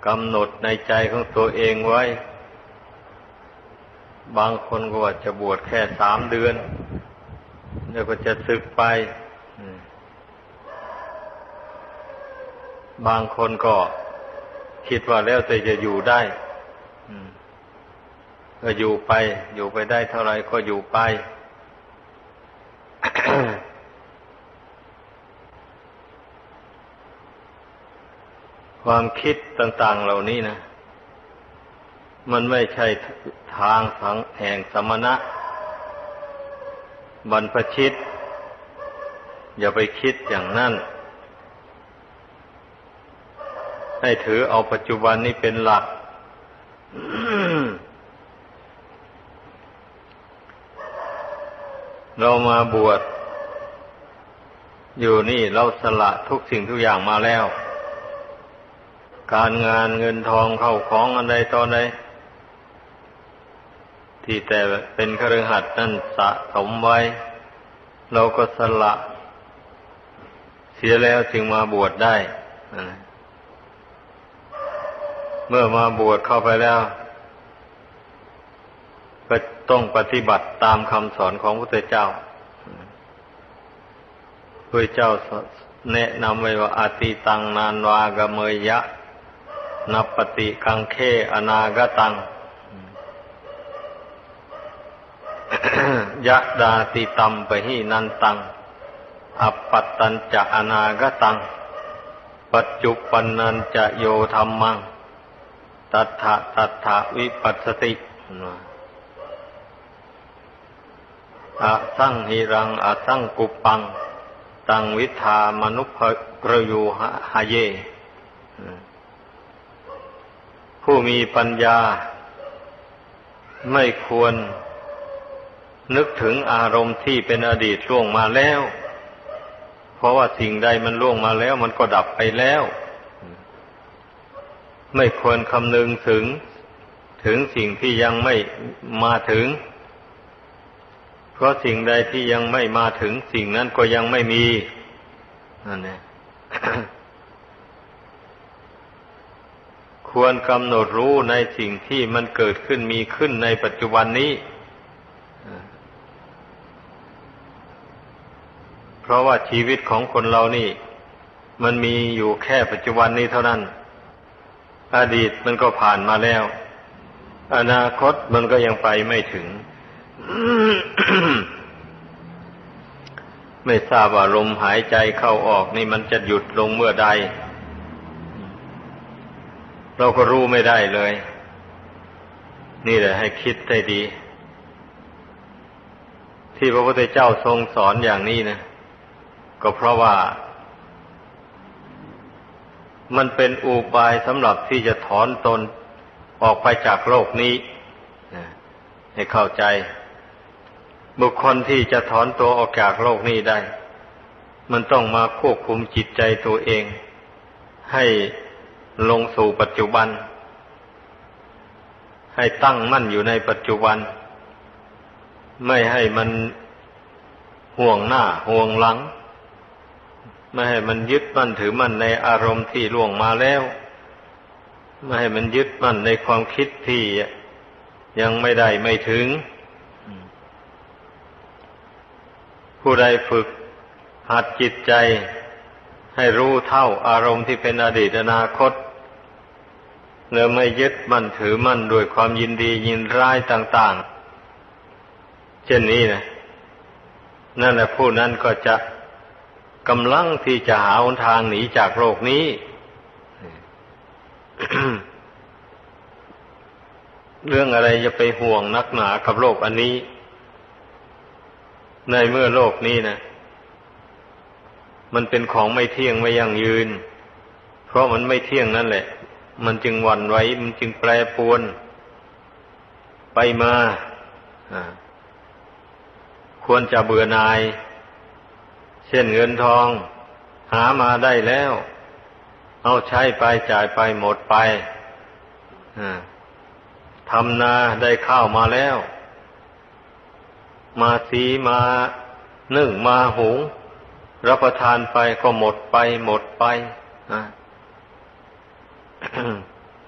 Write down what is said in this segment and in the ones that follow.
กำหนดในใจของตัวเองไว้บางคนก็ว่าจะบวชแค่3 เดือนแล้วก็จะสึกไปบางคนก็คิดว่าแล้วแต่จะอยู่ได้ก็อยู่ไปได้เท่าไหร่ก็อยู่ไป ความคิดต่างๆเหล่านี้นะมันไม่ใช่ทางแห่งสมณะบรรพชิตอย่าไปคิดอย่างนั้นให้ถือเอาปัจจุบันนี้เป็นหลัก เรามาบวชอยู่นี่เราสละทุกสิ่งทุกอย่างมาแล้วการงานเงินทองเข้าของอันใดตอนใดที่แต่เป็นคฤหัสถ์นั่นสะสมไว้เราก็สละเสียแล้วจึงมาบวชได้เมื่อมาบวชเข้าไปแล้วก็ต้องปฏิบัติตามคำสอนของพระพุทธเจ้าพระเจ้าแนะนำไว้ว่าอาติตังนานวากะเมยยะนัปปติกังเขอนาคตัง ยะดาติตัมปะหินันตังอัปปัตตัญจะอนาคตังปัจจุปนนัญจะโยธัมมังตัทธะตัทธะวิปัสสติอสังหิรังอสังกุปปังตังวิธามนุภกรยูหะเยผู้มีปัญญาไม่ควรนึกถึงอารมณ์ที่เป็นอดีตล่วงมาแล้วเพราะว่าสิ่งใดมันล่วงมาแล้วมันก็ดับไปแล้วไม่ควรคำนึงถึงสิ่งที่ยังไม่มาถึงเพราะสิ่งใดที่ยังไม่มาถึงสิ่งนั้นก็ยังไม่มีนั่นแหละ ควรกำหนดรู้ในสิ่งที่มันเกิดขึ้นมีขึ้นในปัจจุบันนี้เพราะว่าชีวิตของคนเรานี่มันมีอยู่แค่ปัจจุบันนี้เท่านั้นอดีตมันก็ผ่านมาแล้วอนาคตมันก็ยังไปไม่ถึง ไม่ทราบว่าลมหายใจเข้าออกนี่มันจะหยุดลงเมื่อใดเราก็รู้ไม่ได้เลยนี่แหละให้คิดให้ดีที่พระพุทธเจ้าทรงสอนอย่างนี้นะก็เพราะว่ามันเป็นอุบายสำหรับที่จะถอนตนออกไปจากโลกนี้ให้เข้าใจบุคคลที่จะถอนตัวออกจากโลกนี้ได้มันต้องมาควบคุมจิตใจตัวเองให้ลงสู่ปัจจุบันให้ตั้งมั่นอยู่ในปัจจุบันไม่ให้มันห่วงหน้าห่วงหลังไม่ให้มันยึดมั่นถือมั่นในอารมณ์ที่ล่วงมาแล้วไม่ให้มันยึดมั่นในความคิดที่ยังไม่ได้ไม่ถึงผู้ใดฝึกหัดจิตใจให้รู้เท่าอารมณ์ที่เป็นอดีตอนาคตแล้วไม่ยึดมั่นถือมั่นด้วยความยินดียินร้ายต่างๆเช่นนี้นะนั่นแหละผู้นั้นก็จะกำลังที่จะหาหนทางหนีจากโลกนี้ เรื่องอะไรจะไปห่วงนักหนากับโลกอันนี้ในเมื่อโลกนี้นะมันเป็นของไม่เที่ยงไม่ยั่งยืนเพราะมันไม่เที่ยงนั่นแหละมันจึงหวั่นไหวมันจึงแปรปรวนไปมาควรจะเบื่อหน่ายเช่นเงินทองหามาได้แล้วเอาใช้ไปจ่ายไปหมดไปทำนาได้ข้าวมาแล้วมาสีมานึ่งมาหุงรับประทานไปก็หมดไป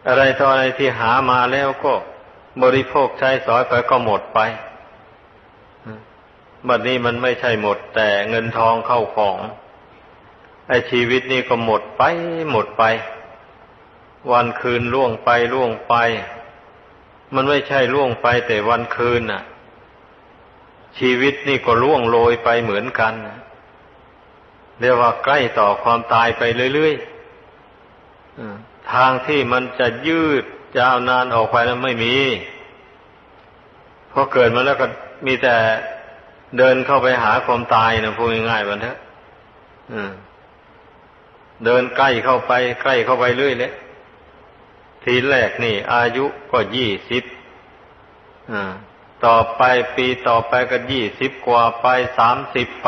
อะไรต่ออะไรที่หามาแล้วก็บริโภคใช้สอยไปก็หมดไปบัดนี้มันไม่ใช่หมดแต่เงินทองเข้าของไอ้ชีวิตนี่ก็หมดไปหมดไปวันคืนล่วงไปล่วงไปมันไม่ใช่ล่วงไปแต่วันคืนน่ะชีวิตนี่ก็ล่วงโรยไปเหมือนกันเรียกว่าใกล้ต่อความตายไปเรื่อยๆทางที่มันจะยืดยาวนานออกไปนั้นไม่มีพอเกิดมาแล้วก็มีแต่เดินเข้าไปหาความตายนะพูดง่ายๆมันเถอะเดินใกล้เข้าไปใกล้เข้าไปเรื่อยเลยทีแรกนี่อายุก็20ต่อไปปีต่อไปก็20กว่าไป30ไป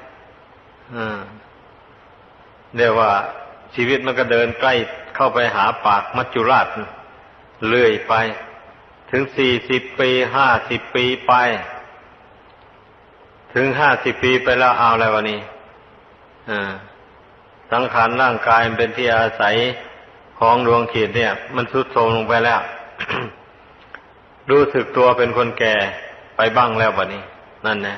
เรียกว่าชีวิตมันก็เดินใกล้เข้าไปหาปากมัจจุราชเรื่อยไปถึง40ปี50ปีไปถึง50ปีไปแล้วเอาอะไรวะนี่สังขารร่างกายมันเป็นที่อาศัยของดวงจิตเนี่ยมันทรุดโทรมลงไปแล้ว รู้สึกตัวเป็นคนแก่ไปบ้างแล้วบัดนี้นั่นนะ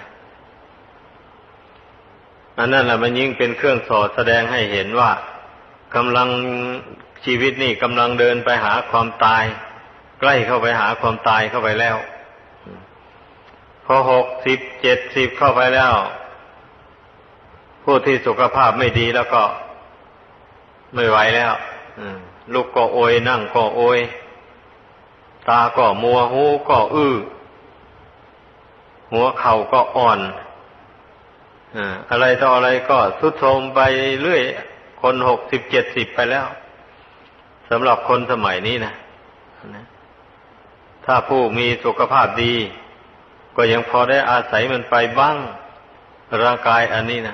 อันนั้นแหละมันยิ่งเป็นเครื่องสอดแสดงให้เห็นว่ากำลังชีวิตนี่กำลังเดินไปหาความตายใกล้เข้าไปหาความตายเข้าไปแล้วพอ60 70เข้าไปแล้วผู้ที่สุขภาพไม่ดีแล้วก็ไม่ไหวแล้วลุกก็โอยนั่งก็โอยตาก็มัวหูก็หัวเข่าก็อ่อนอะไรต่ออะไรก็ทรุดโทรมไปเรื่อยคน60 70ไปแล้วสำหรับคนสมัยนี้นะถ้าผู้มีสุขภาพดีก็ยังพอได้อาศัยมันไปบ้างร่างกายอันนี้นะ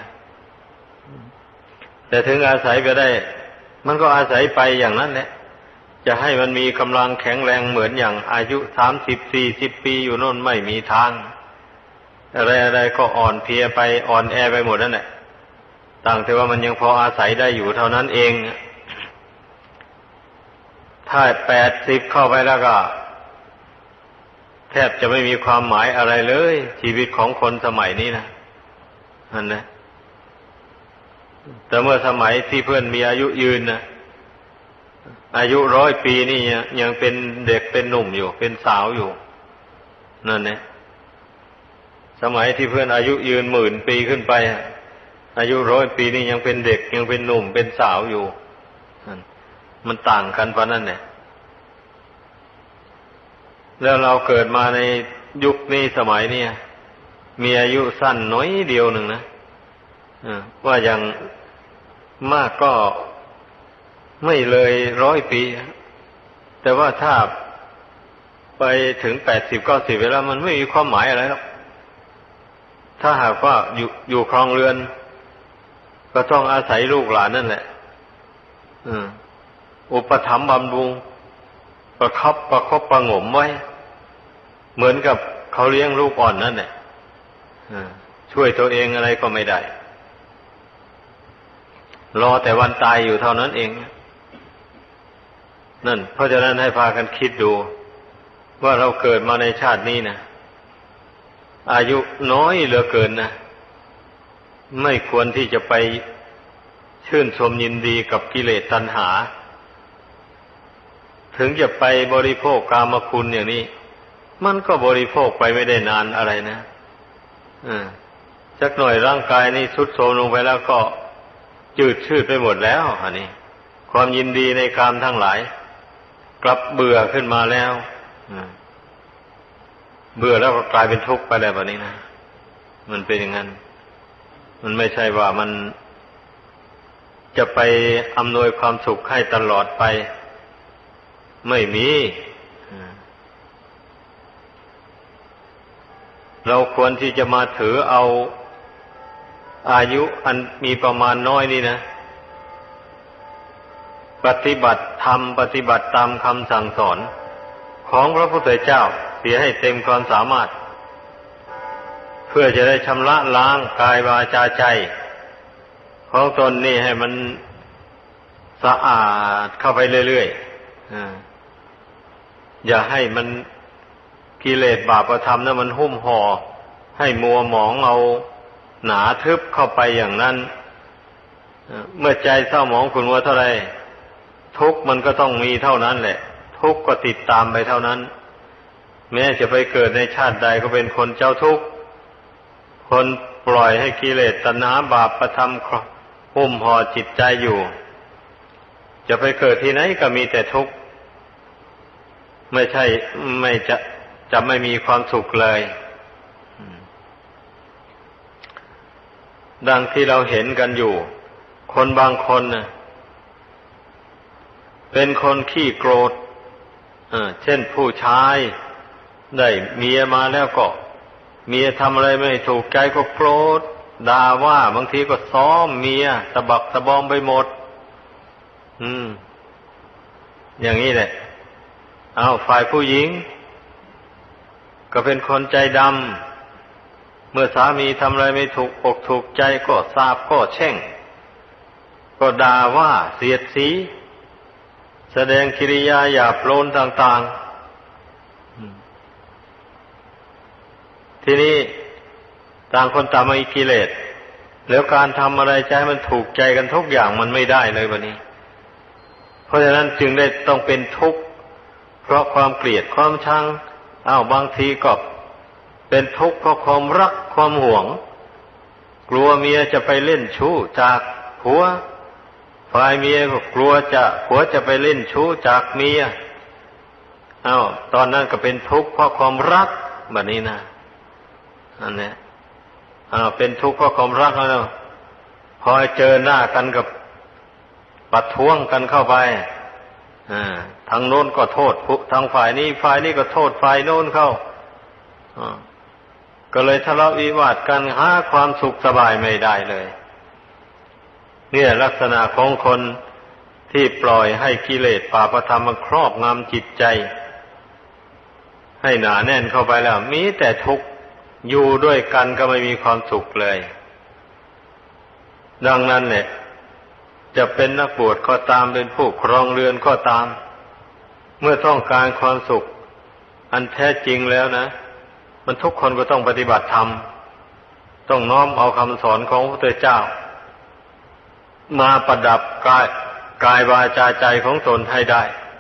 แต่ถึงอาศัยไปได้มันก็อาศัยไปอย่างนั้นแหละจะให้มันมีกำลังแข็งแรงเหมือนอย่างอายุ30-40ปีอยู่โน่นไม่มีทางอะไรๆก็อ่อนเพลียไปอ่อนแอไปหมดนั่นแหละต่างแต่ว่ามันยังพออาศัยได้อยู่เท่านั้นเองถ้า80เข้าไปแล้วก็แทบจะไม่มีความหมายอะไรเลยชีวิตของคนสมัยนี้นะนั่นนะแต่เมื่อสมัยที่เพื่อนมีอายุยืนนะอายุ100 ปีนี่ยังเป็นเด็กเป็นหนุ่มอยู่เป็นสาวอยู่นั่นนะสมัยที่เพื่อนอายุยืน10,000 ปีขึ้นไปอายุ100 ปีนี่ยังเป็นเด็กยังเป็นหนุ่มเป็นสาวอยู่มันต่างกันเพราะนั่นเนี่ยแล้วเราเกิดมาในยุคนี้สมัยนี้มีอายุสั้นน้อยเดียวหนึ่งนะว่าอย่างมากก็ไม่เลย100 ปีแต่ว่าถ้าไปถึง80-90ไปแล้วมันไม่มีความหมายอะไรหรอกถ้าหากว่าอยู่ครองเรือนก็ต้องอาศัยลูกหลานนั่นแหละอุปถัมภ์บำรุงประคบประหงมไว้เหมือนกับเขาเลี้ยงลูกอ่อนนั่นแหละช่วยตัวเองอะไรก็ไม่ได้รอแต่วันตายอยู่เท่านั้นเองนั่นเพราะฉะนั้นให้พากันคิดดูว่าเราเกิดมาในชาตินี้นะอายุน้อยเหลือเกินนะไม่ควรที่จะไปชื่นชมยินดีกับกิเลสตัณหาถึงจะไปบริโภคกามคุณอย่างนี้มันก็บริโภคไปไม่ได้นานอะไรนะสักหน่อยร่างกายนี่ทรุดโทรมลงไปแล้วก็จืดชืดไปหมดแล้วอันนี้ความยินดีในกามทั้งหลายกลับเบื่อขึ้นมาแล้วเบื่อแล้วก็กลายเป็นทุกข์ไปแล้วแบบนี้นะมันเป็นอย่างนั้นมันไม่ใช่ว่ามันจะไปอำนวยความสุขให้ตลอดไปไม่มีเราควรที่จะมาถือเอาอายุอันมีประมาณน้อยนี่นะปฏิบัติธรรมปฏิบัติตามคำสั่งสอนของพระพุทธเจ้าเสียให้เต็มความสามารถเพื่อจะได้ชำระล้างกายวาจาใจของตนนี่ให้มันสะอาดเข้าไปเรื่อยอย่าให้มันกิเลสบาปธรรมนั้นมันหุ้มห่อให้มัวหมองเอาหนาทึบเข้าไปอย่างนั้นเมื่อใจเศร้าหมองขุ่นมัวเท่าไรทุกข์มันก็ต้องมีเท่านั้นแหละทุกข์ก็ติดตามไปเท่านั้นแม้จะไปเกิดในชาติใดก็เป็นคนเจ้าทุกข์คนปล่อยให้กิเลสตัณหาบาปธรรมหุ้มห่อจิตใจอยู่จะไปเกิดที่ไหนก็มีแต่ทุกข์ไม่จะไม่มีความสุขเลยดังที่เราเห็นกันอยู่คนบางคนเป็นคนขี้โกรธเช่นผู้ชายได้เมียมาแล้วก็เมียทำอะไรไม่ถูกใจก็โกรธด่าว่าบางทีก็ซ้อมเมียตะบักตะบอมไปหมดอย่างนี้แหละฝ่ายผู้หญิงก็เป็นคนใจดำเมื่อสามีทำอะไรไม่ถูกอกถูกใจก็สาปก็แช่งก็ด่าว่าเสียดสีแสดงกิริยาหยาบโลนต่างๆทีนี้ต่างคนต่างมีกิเลสแล้วการทำอะไรใจมันถูกใจกันทุกอย่างมันไม่ได้เลยวันนี้เพราะฉะนั้นจึงได้ต้องเป็นทุกข์เพราะความเกลียดความชังบางทีก็เป็นทุกข์เพราะความรักความหวงกลัวเมียจะไปเล่นชู้จากผัวฝ่ายเมียก็กลัวผัวจะไปเล่นชู้จากเมียตอนนั้นก็เป็นทุกข์เพราะความรักแบบนี้นะอันนี้เป็นทุกข์เพราะความรักแล้วพอเจอหน้ากันกับประท้วงกันเข้าไปทางโน้นก็โทษทางฝ่ายนี้ก็โทษฝ่ายโน้นเข้าก็เลยทะเลาะวิวาทกันหาความสุขสบายไม่ได้เลยเนี่ยลักษณะของคนที่ปล่อยให้กิเลสบาปธรรมมันครอบงำจิตใจให้หนาแน่นเข้าไปแล้วมีแต่ทุกข์อยู่ด้วยกันก็ไม่มีความสุขเลยดังนั้นเนี่ยจะเป็นนักบวชก็ตามเป็นผู้ครองเรือนก็ตามเมื่อต้องการความสุขอันแท้จริงแล้วนะมันทุกคนก็ต้องปฏิบัติธรรมต้องน้อมเอาคำสอนของพระพุทธเจ้ามาประดับกายวาจาใจของตนให้ได้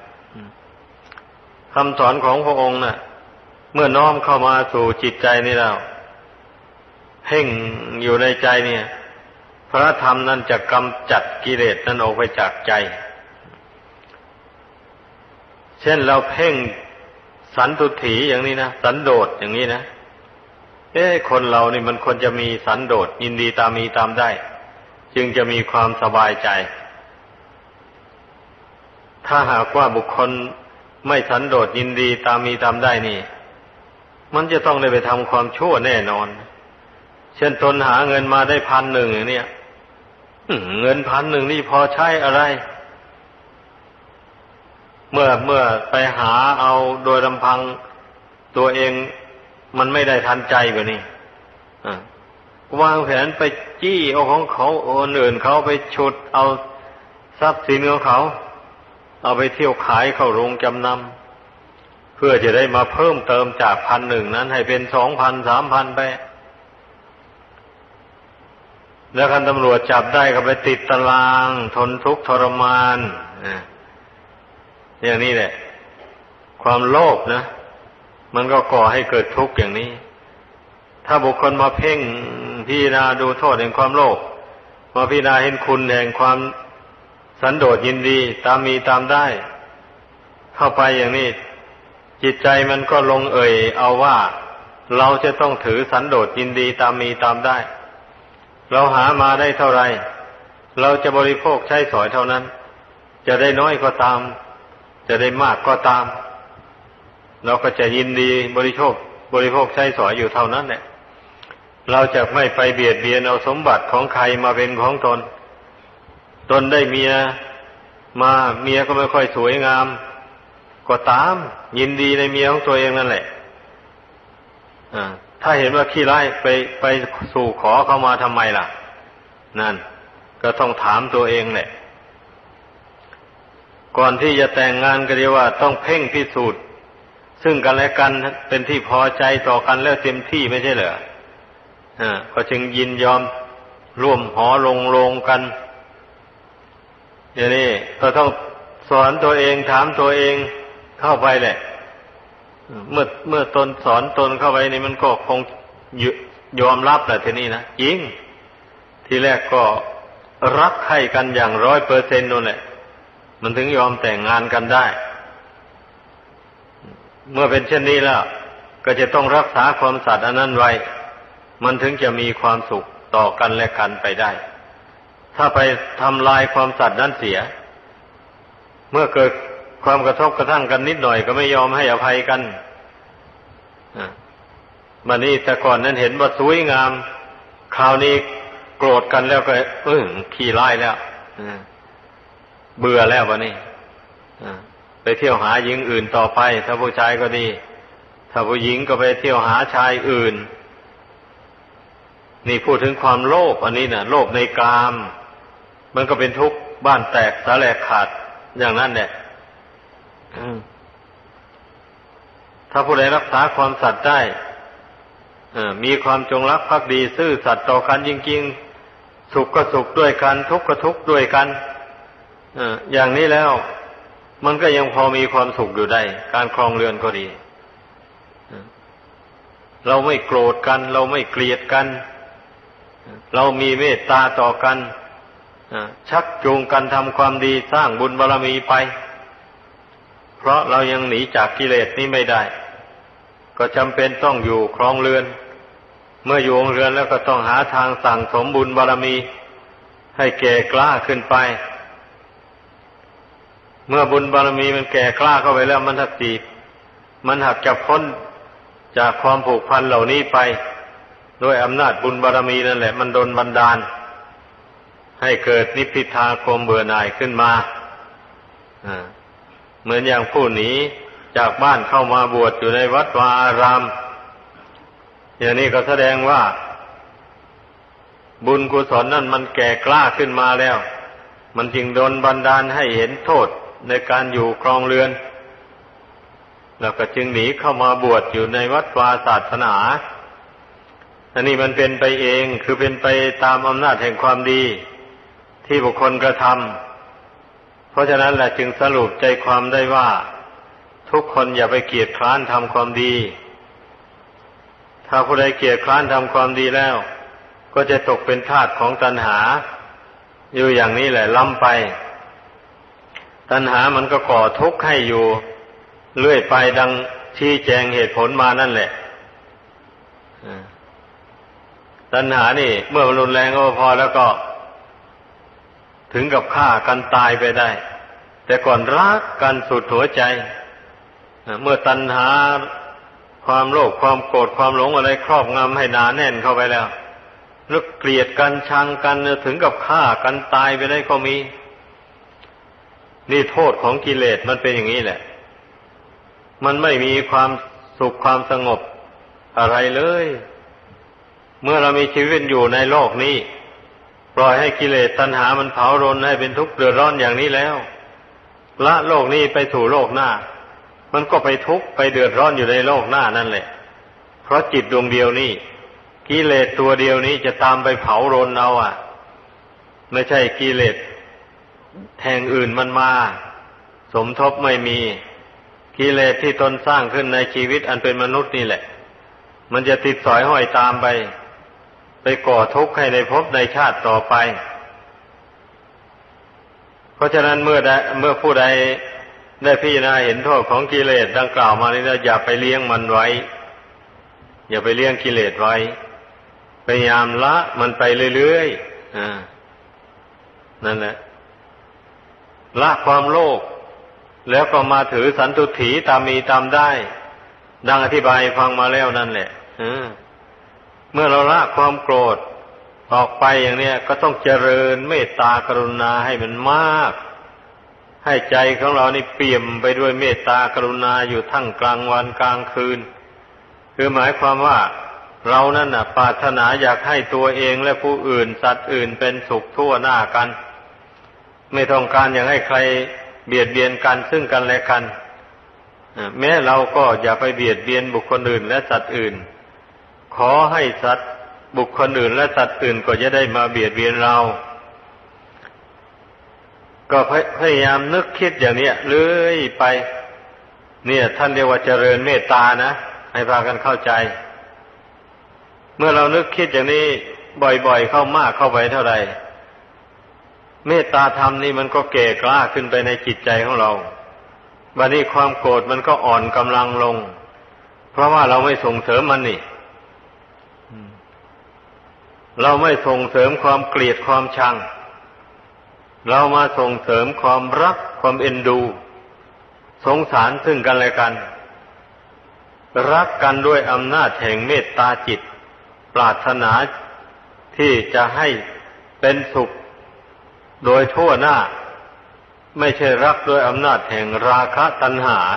คำสอนของพระองค์น่ะเมื่อน้อมเข้ามาสู่จิตใจนี่แล้วเพ่งอยู่ในใจเนี่ยพระธรรมนั้นจะกำจัดกิเลสนั้นออกไปจากใจเช่นเราเพ่งสันตุถีอย่างนี้นะสันโดษอย่างนี้นะคนเรานี่มันควรจะมีสันโดษยินดีตามมีตามได้จึงจะมีความสบายใจถ้าหากว่าบุคคลไม่สันโดษยินดีตามมีตามได้นี่มันจะต้องได้ไปทำความชั่วแน่นอนเช่นตนหาเงินมาได้1,000อย่างเนี้ยเงิน1,000นี่พอใช้อะไรเมื่อไปหาเอาโดยลำพังตัวเองมันไม่ได้ทันใจแบบนี้วางแผนไปจี้เอาของเขาคนอื่นเขาไปฉุดเอาทรัพย์สินของเขาเอาไปเที่ยวขายเข้าโรงจำนำเพื่อจะได้มาเพิ่มเติมจาก1,000นั้นให้เป็น2,000 3,000ไปแล้วคันตำรวจจับได้ก็ไปติดตารางทนทุกข์ทรมานอย่างนี้แหละความโลภนะมันก็ก่อให้เกิดทุกข์อย่างนี้ถ้าบุคคลมาเพ่งพิจารณาดูโทษแห่งความโลภมาพิจารณาเห็นคุณแห่งความสันโดษยินดีตามมีตามได้เข้าไปอย่างนี้จิตใจมันก็ลงเอ่ยเอาว่าเราจะต้องถือสันโดษยินดีตามมีตามได้เราหามาได้เท่าไรเราจะบริโภคใช้สอยเท่านั้นจะได้น้อยก็ตามจะได้มากก็ตามเราก็จะยินดีบริโภคใช้สอยอยู่เท่านั้นแหละเราจะไม่ไปเบียดเบียนเอาสมบัติของใครมาเป็นของตนได้เมียมาเมียก็ไม่ค่อยสวยงามก็ตามยินดีในเมียของตัวเองนั่นแหละถ้าเห็นว่าขี้ร้ายไปสู่ขอเขามาทำไมล่ะนั่นก็ต้องถามตัวเองแหละก่อนที่จะแต่งงานก็เรียกว่าต้องเพ่งพิสูจน์ซึ่งกันและกันเป็นที่พอใจต่อกันแล้วเต็มที่ไม่ใช่เหรอก็จึงยินยอมร่วมหอลงโรงกันอย่างนี้ก็ต้องสอนตัวเองถามตัวเองเข้าไปแหละเมื่อตนสอนตนเข้าไปนี่มันก็คงยอมรับแหละทีนี้นะจริงทีแรกก็รักใคร่กันอย่าง100%นั่นแหละมันถึงยอมแต่งงานกันได้เมื่อเป็นเช่นนี้แล้วก็จะต้องรักษาความสัตย์อันนั้นไว้มันถึงจะมีความสุขต่อกันและกันไปได้ถ้าไปทำลายความสัตย์นั้นเสียเมื่อเกิดความกระทบกระทั่งกันนิดหน่อยก็ไม่ยอมให้อภัยกันบัดนี้แต่ก่อนนั้นเห็นว่าสวยงามคราวนี้โกรธกันแล้วก็ขี้ร้ายแล้วเบื่อแล้วบัดนี้ไปเที่ยวหาหญิงอื่นต่อไปถ้าผู้ชายก็ดีถ้าผู้หญิงก็ไปเที่ยวหาชายอื่นนี่พูดถึงความโลภอันนี้นะโลภในกามมันก็เป็นทุกข์บ้านแตกสาแหลกขาดอย่างนั้นแหละถ้าผู้ใดรักษาความสัตย์ได้มีความจงรักภักดีซื่อสัตย์ต่อกันจริงๆสุขก็สุขด้วยกันทุกข์ก็ทุกข์ด้วยกันอย่างนี้แล้วมันก็ยังพอมีความสุขอยู่ได้การครองเรือนก็ดีเราไม่โกรธกันเราไม่เกลียดกันเรามีเมตตาต่อกันชักจูงกันทำความดีสร้างบุญบารมีไปเพราะเรายังหนีจากกิเลสนี้ไม่ได้ก็จำเป็นต้องอยู่ครองเรือนเมื่ออยู่ครองเรือนแล้วก็ต้องหาทางสั่งสมบุญบารมีให้แก่กล้าขึ้นไปเมื่อบุญบารมีมันแก่กล้าเข้าไปแล้วมันหักจะพ้นจากความผูกพันเหล่านี้ไปด้วยอำนาจบุญบารมีนั่นแหละมันดลบันดาลให้เกิดนิพพิทาความเบื่อหน่ายขึ้นมาเหมือนอย่างผู้หนีจากบ้านเข้ามาบวชอยู่ในวัดวาอารามอย่างนี้ก็แสดงว่าบุญกุศลนั่นมันแก่กล้าขึ้นมาแล้วมันจึงดลบันดาลให้เห็นโทษในการอยู่ครองเรือนแล้วก็จึงหนีเข้ามาบวชอยู่ในวัดวาศาสนาอันนี้มันเป็นไปเองคือเป็นไปตามอำนาจแห่งความดีที่บุคคลกระทำเพราะฉะนั้นแหละจึงสรุปใจความได้ว่าทุกคนอย่าไปเกียจคร้านทำความดีถ้าผู้ใดเกียจคร้านทำความดีแล้วก็จะตกเป็นทาสของตัณหาอยู่อย่างนี้แหละล้ำไปตัณหามันก็ก่อทุกข์ให้อยู่เรื่อยไปดังชี้แจงเหตุผลมานั่นแหละตัณหานี่เมื่อมันรุนแรงก็พอแล้วก็ถึงกับฆ่ากันตายไปได้แต่ก่อนรักกันสุดหัวใจเมื่อตัณหาความโลภความโกรธความหลงอะไรครอบงำให้หนาแน่นเข้าไปแล้วแล้วเกลียดกันชังกันถึงกับฆ่ากันตายไปได้ก็มีนี่โทษของกิเลสมันเป็นอย่างนี้แหละมันไม่มีความสุขความสงบอะไรเลยเมื่อเรามีชีวิตอยู่ในโลกนี้ปล่อยให้กิเลสตัณหามันเผารนให้เป็นทุกข์เดือดร้อนอย่างนี้แล้วละโลกนี้ไปสู่โลกหน้ามันก็ไปทุกข์ไปเดือดร้อนอยู่ในโลกหน้านั่นแหละเพราะจิตดวงเดียวนี้กิเลสตัวเดียวนี้จะตามไปเผารนเอาไม่ใช่กิเลสแห่งอื่นมันมาสมทบไม่มีกิเลสที่ตนสร้างขึ้นในชีวิตอันเป็นมนุษย์นี่แหละมันจะติดสอยห้อยตามไปก่อทุกข์ให้ในภพในชาติต่อไปเพราะฉะนั้นเมื่อผู้ใดได้พิจารณาเห็นโทษของกิเลสดังกล่าวมานี้แล้วอย่าไปเลี้ยงมันไว้อย่าไปเลี้ยงกิเลสไว้พยายามละมันไปเรื่อยๆนั่นแหละละความโลภแล้วก็มาถือสันตุถีตามมีตามได้ดังอธิบายฟังมาแล้วนั่นแหละเมื่อเราละความโกรธออกไปอย่างเนี้ยก็ต้องเจริญเมตตากรุณาให้มันมากให้ใจของเรานี่เปี่ยมไปด้วยเมตตากรุณาอยู่ทั้งกลางวันกลางคืนคือหมายความว่าเรานั่นน่ะปรารถนาอยากให้ตัวเองและผู้อื่นสัตว์อื่นเป็นสุขทั่วหน้ากันไม่ต้องการอยากให้ใครเบียดเบียนกันซึ่งกันและกันแม้เราก็อย่าไปเบียดเบียนบุคคลอื่นและสัตว์อื่นขอให้สัตว์บุคคลอื่นและสัตว์อื่นก็จะได้มาเบียดเบียนเราก็พยายามนึกคิดอย่างนี้เรื่อยไปเนี่ยท่านเรียกว่าเจริญเมตตานะให้พากันเข้าใจเมื่อเรานึกคิดอย่างนี้บ่อยๆเข้ามากเข้าไปเท่าไหร่เมตตาธรรมนี่มันก็แก่กล้าขึ้นไปในจิตใจของเราบัดนี้ความโกรธมันก็อ่อนกำลังลงเพราะว่าเราไม่ส่งเสริมมันนี่เราไม่ส่งเสริมความเกลียดความชังเรามาส่งเสริมความรักความเอ็นดูสงสารซึ่งกันและกันรักกันด้วยอำนาจแห่งเมตตาจิตปรารถนาที่จะให้เป็นสุขโดยทั่วหน้าไม่ใช่รักด้วยอำนาจแห่งราคะตัณหา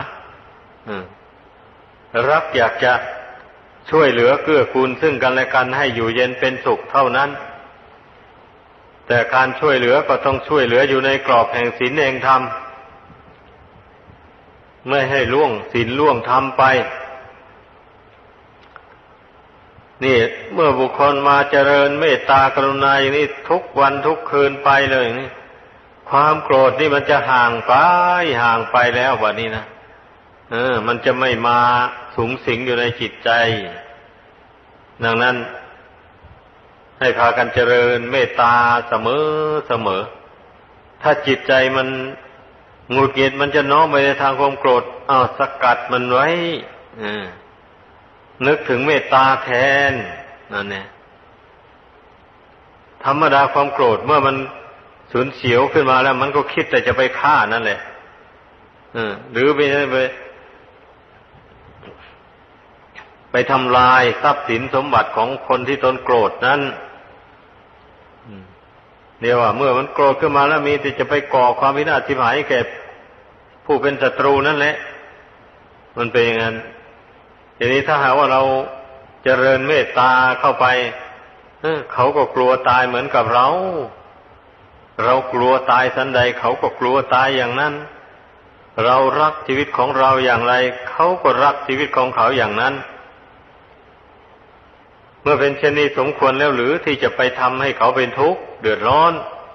รักอยากจะช่วยเหลือเกื้อกูลซึ่งกันและกันให้อยู่เย็นเป็นสุขเท่านั้นแต่การช่วยเหลือก็ต้องช่วยเหลืออยู่ในกรอบแห่งศีลแห่งธรรมไม่ให้ล่วงศีลล่วงธรรมไปนี่เมื่อบุคคลมาเจริญเมตตากรุณาอย่างนี้ทุกวันทุกคืนไปเลยนี่ความโกรธนี่มันจะห่างไปแล้ววันนี้นะมันจะไม่มาสุงสิงอยู่ในจิตใจดังนั้นให้พากันเจริญเมตตาเสมอถ้าจิตใจมันหงุดหงิดมันจะน้อมไปในทางความโกรธสกัดมันไว้นึกถึงเมตตาแทนนั่นเนี่ยธรรมดาความโกรธเมื่อมันสูญเสียวขึ้นมาแล้วมันก็คิดแต่จะไปฆ่านั่นแหละหรือไปทำลายทรัพย์สินสมบัติของคนที่ตนโกรธนั้นเดี๋ยวว่าเมื่อมันโกรธขึ้นมาแล้วมีแต่จะไปก่อความวินาศชิบหายแก่ผู้เป็นศัตรูนั่นแหละมันเป็นอย่างนั้นทีนี้ถ้าหากว่าเราเจริญเมตตาเข้าไปเขาก็กลัวตายเหมือนกับเรากลัวตายสันใดเขาก็กลัวตายอย่างนั้นเรารักชีวิตของเราอย่างไรเขาก็รักชีวิตของเขาอย่างนั้นเมื่อเป็นเช่นนี้สมควรแล้วหรือที่จะไปทำให้เขาเป็นทุกข์เดือดร้อน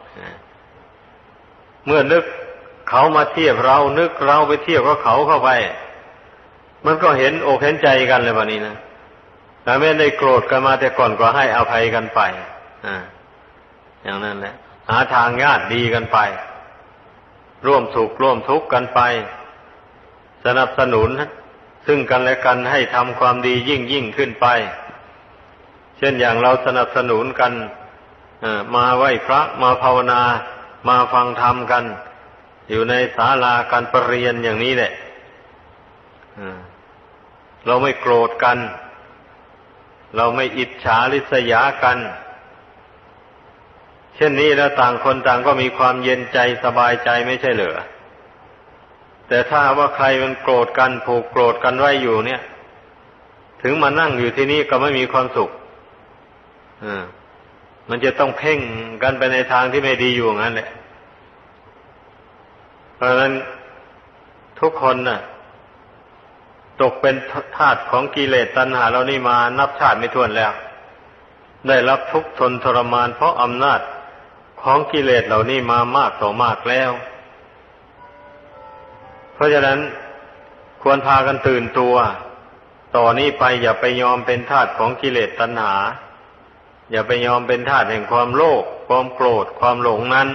เมื่อนึกเขามาเทียบเรานึกเราไปเทียบกับเขาเข้าไปมันก็เห็นอกเห็นใจกันเลยวันนี้นะแต่ไม่ได้โกรธกันมาแต่ก่อนก็ให้อภัยกันไปอย่างนั้นแหละหาทางญาติดีกันไปร่วมสุขร่วมทุกข์กันไปสนับสนุนซึ่งกันและกันให้ทำความดียิ่งขึ้นไปเช่นอย่างเราสนับสนุนกันมาไหว้พระมาภาวนามาฟังธรรมกันอยู่ในศาลาการประเรียนอย่างนี้แหละเราไม่โกรธกันเราไม่อิจฉาริษยากันเช่นนี้แล้วต่างคนต่างก็มีความเย็นใจสบายใจไม่ใช่เหรอแต่ถ้าว่าใครมันโกรธกันผูกโกรธกันไว้อยู่เนี่ยถึงมานั่งอยู่ที่นี่ก็ไม่มีความสุขมันจะต้องเพ่งกันไปในทางที่ไม่ดีอยู่งั้นแหละเพราะฉะนั้นทุกคนน่ะตกเป็นทาสของกิเลสตัณหาเรานี่มานับชาติไม่ถ้วนแล้วได้รับทุกข์ทนทรมานเพราะอำนาจของกิเลสเหล่านี้มามากต่อมากแล้วเพราะฉะนั้นควรพากันตื่นตัวต่อนนี้ไปอย่าไปยอมเป็นทาสของกิเลสตัณหาอย่าไปยอมเป็นทาสแห่งความโลภความโกรธความหลงนั้น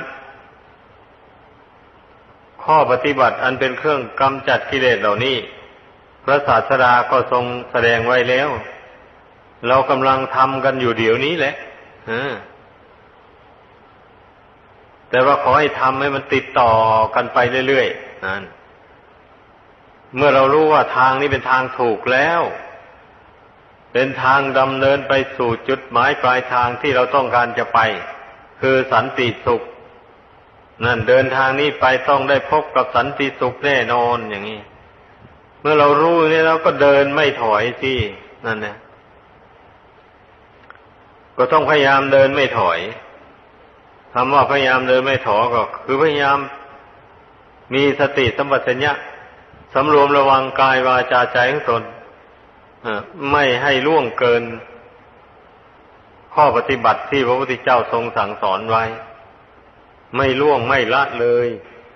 ข้อปฏิบัติอันเป็นเครื่องกำจัดกิเลสเหล่านี้พระศาสดาก็ทรงแสดงไว้แล้วเรากำลังทำกันอยู่เดี๋ยวนี้แหละแต่ว่าขอให้ทำให้มันติดต่อกันไปเรื่อยๆนั่นเมื่อเรารู้ว่าทางนี้เป็นทางถูกแล้วเป็นทางดำเนินไปสู่จุดหมายปลายทางที่เราต้องการจะไปคือสันติสุขนั่นเดินทางนี้ไปต้องได้พบกับสันติสุขแน่นอนอย่างนี้เมื่อเรารู้นี่เราก็เดินไม่ถอยสินั่นนะก็ต้องพยายามเดินไม่ถอยคำว่าพยายามเดินไม่ถอยก็คือพยายามมีสติสัมปชัญญะสำรวมระวังกายวาจาใจของตนไม่ให้ล่วงเกินข้อปฏิบัติที่พระพุทธเจ้าทรงสั่งสอนไว้ไม่ล่วงไม่ละเลย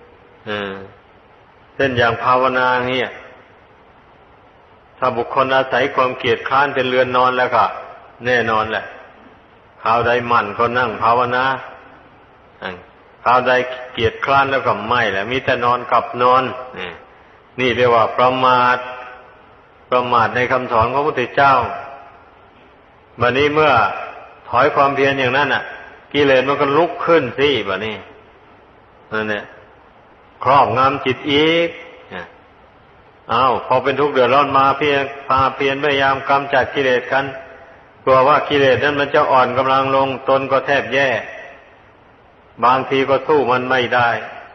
เช่นอย่างภาวนาเนี่ยถ้าบุคคลอาศัยความเกียจคร้านเป็นเรือนนอนแล้วก็แน่นอนแหละคราวใดหมั่นก็นั่งภาวนาคราวใดเกียจคร้านแล้วก็ไม่แหละมีแต่นอนกับนอนนี่เรียกว่าประมาทในคำสอนของพระพุทธเจ้าบัดนี้เมื่อถอยความเพียรอย่างนั้นน่ะกิเลสมันก็ลุกขึ้นสิบัดนี้นั่นแหละครอบงำจิตอีกพอเป็นทุกข์เดือดร้อนมาพาเพียรพยายามกำจัดกิเลสกันกลัวว่ากิเลสนั้นมันจะอ่อนกำลังลงตนก็แทบแย่บางทีก็สู้มันไม่ได้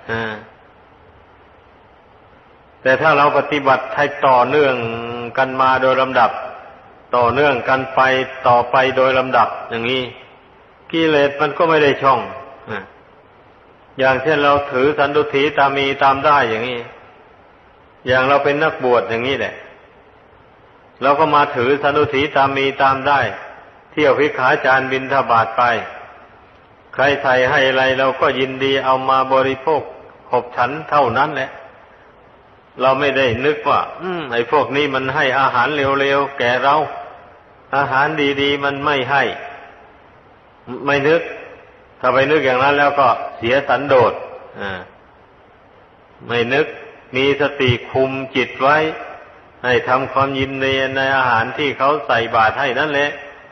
แต่ถ้าเราปฏิบัติให้ต่อเนื่องกันมาโดยลำดับต่อเนื่องกันไปต่อไปโดยลำดับอย่างนี้กิเลสมันก็ไม่ได้ช่องอย่างเช่นเราถือสันตุถีตามมีตามได้อย่างนี้อย่างเราเป็นนักบวชอย่างนี้แหละเราก็มาถือสันตุถีตามมีตามได้เที่ยวภิกขาจารย์บิณฑบาตไปใครใส่ให้อะไรเราก็ยินดีเอามาบริโภคขบฉันเท่านั้นแหละเราไม่ได้นึกว่าไอ้พวกนี้มันให้อาหารเร็วๆแก่เราอาหารดีๆมันไม่ให้ไม่นึกถ้าไปนึกอย่างนั้นแล้วก็เสียสันโดษไม่นึกมีสติคุมจิตไว้ให้ทำความยินดีในอาหารที่เขาใส่บาตรให้นั่นแหละ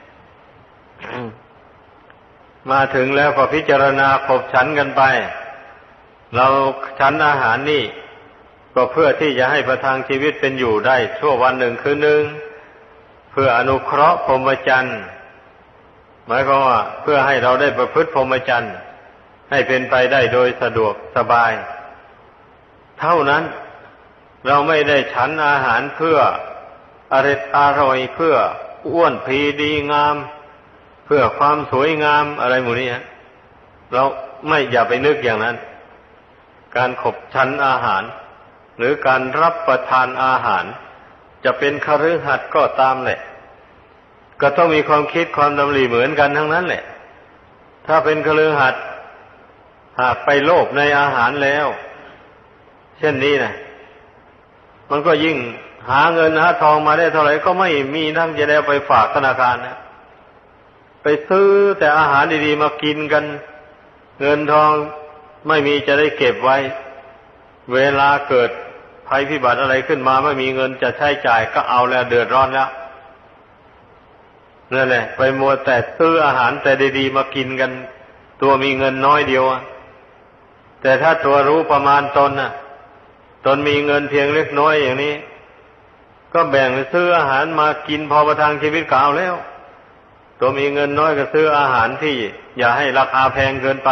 มาถึงแล้วก็พิจารณาขบฉันกันไปเราฉันอาหารนี่ก็เพื่อที่จะให้ประทังชีวิตเป็นอยู่ได้ชั่ววันหนึ่งคืนหนึ่งเพื่ออนุเคราะห์พรหมจรรย์หมายความว่าเพื่อให้เราได้ประพฤติพรหมจรรย์ให้เป็นไปได้โดยสะดวกสบายเท่านั้นเราไม่ได้ฉันอาหารเพื่ออร่อยเพื่ออ้วนพีดีงามเพื่อความสวยงามอะไรหมู่นี้เราไม่อย่าไปนึกอย่างนั้นการขบฉันอาหารหรือการรับประทานอาหารจะเป็นคฤหัสถ์ก็ตามแหละก็ต้องมีความคิดความดำริเหมือนกันทั้งนั้นแหละถ้าเป็นคฤหัสถ์หากไปโลภในอาหารแล้วเช่นนี้นะมันก็ยิ่งหาเงินหาทองมาได้เท่าไหร่ก็ไม่มีทั้งจะได้ไปฝากธนาคารนะไปซื้อแต่อาหารดีๆมากินกันเงินทองไม่มีจะได้เก็บไว้เวลาเกิดภัยพิบัติอะไรขึ้นมาไม่มีเงินจะใช้จ่ายก็เอาแล้วเดือดร้อนแล้วนั่นแหละไปมัวแต่ซื้ออาหารแต่ดีๆมากินกันตัวมีเงินน้อยเดียวแต่ถ้าตัวรู้ประมาณตนน่ะตนมีเงินเพียงเล็กน้อยอย่างนี้ก็แบ่งซื้ออาหารมากินพอประทังชีวิตก็เอาแล้วตัวมีเงินน้อยก็ซื้ออาหารที่อย่าให้ราคาแพงเกินไป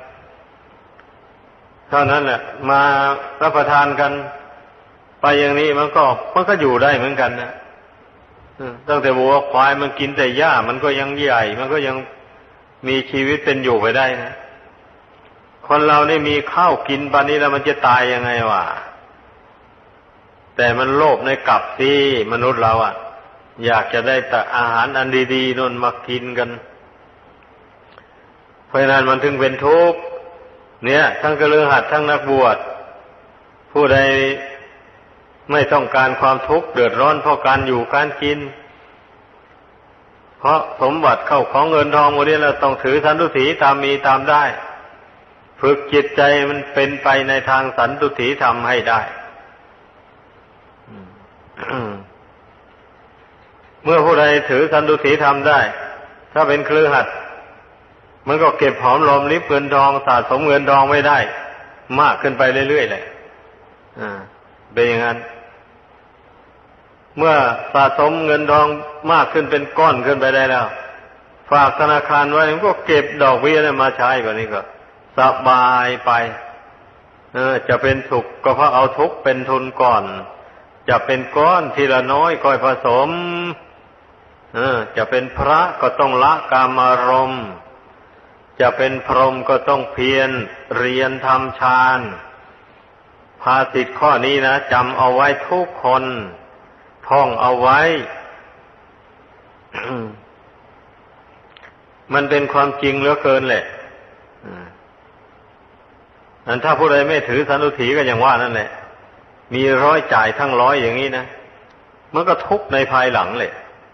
เท่านั้นแหละมารับประทานกันไปอย่างนี้มันก็อยู่ได้เหมือนกันนะตั้งแต่วัวควายมันกินแต่หญ้ามันก็ยังใหญ่มันก็ยังมีชีวิตเป็นอยู่ไปได้นะคนเรานี่มีข้าวกินปานนี้แล้วมันจะตายยังไงวะแต่มันโลภในกลับสิมนุษย์เราอยากจะได้แต่อาหารอันดีๆนู่นมากินกันเพราะฉะนั้นมันถึงเป็นทุกข์เนี่ยทั้งคฤหัสถ์ทั้งนักบวชผู้ใดไม่ต้องการความทุกข์เดือดร้อนเพราะการอยู่การกินเพราะสมบัติเข้าของเงินทองหมดนี้เราต้องถือสันตุถีตามมีตามได้ฝึกจิตใจมันเป็นไปในทางสันตุถีธรรมให้ได้ เมื่อผู้ใดถือสันตุถีธรรมได้ถ้าเป็นคฤหัสถ์มันก็เก็บหอมรอมริบเงินทองสะสมเงินทองไว้ได้มากขึ้นไปเรื่อยๆเลยเป็นอย่างนั้นเมื่อสะสมเงินทองมากขึ้นเป็นก้อนขึ้นไปได้แล้วฝากธนาคารไว้มันก็เก็บดอกเบี้ยมาใช้แบบนี้ก็สบายไปจะเป็นสุขก็เพราะเอาทุกข์เป็นทุนก่อนจะเป็นก้อนทีละน้อยค่อยผสมจะเป็นพระก็ต้องละกามารมณ์จะเป็นพรหมก็ต้องเพียรเรียนทำฌานภาษิตข้อนี้นะจำเอาไว้ทุกคนท่องเอาไว้ มันเป็นความจริงเหลือเกินแหละอันถ้าผู้ใดไม่ถือสันตุถีก็อย่างว่านั่นแหละมีร้อยจ่ายทั้งร้อยอย่างนี้นะมันก็ทุกข์ในภายหลังเลย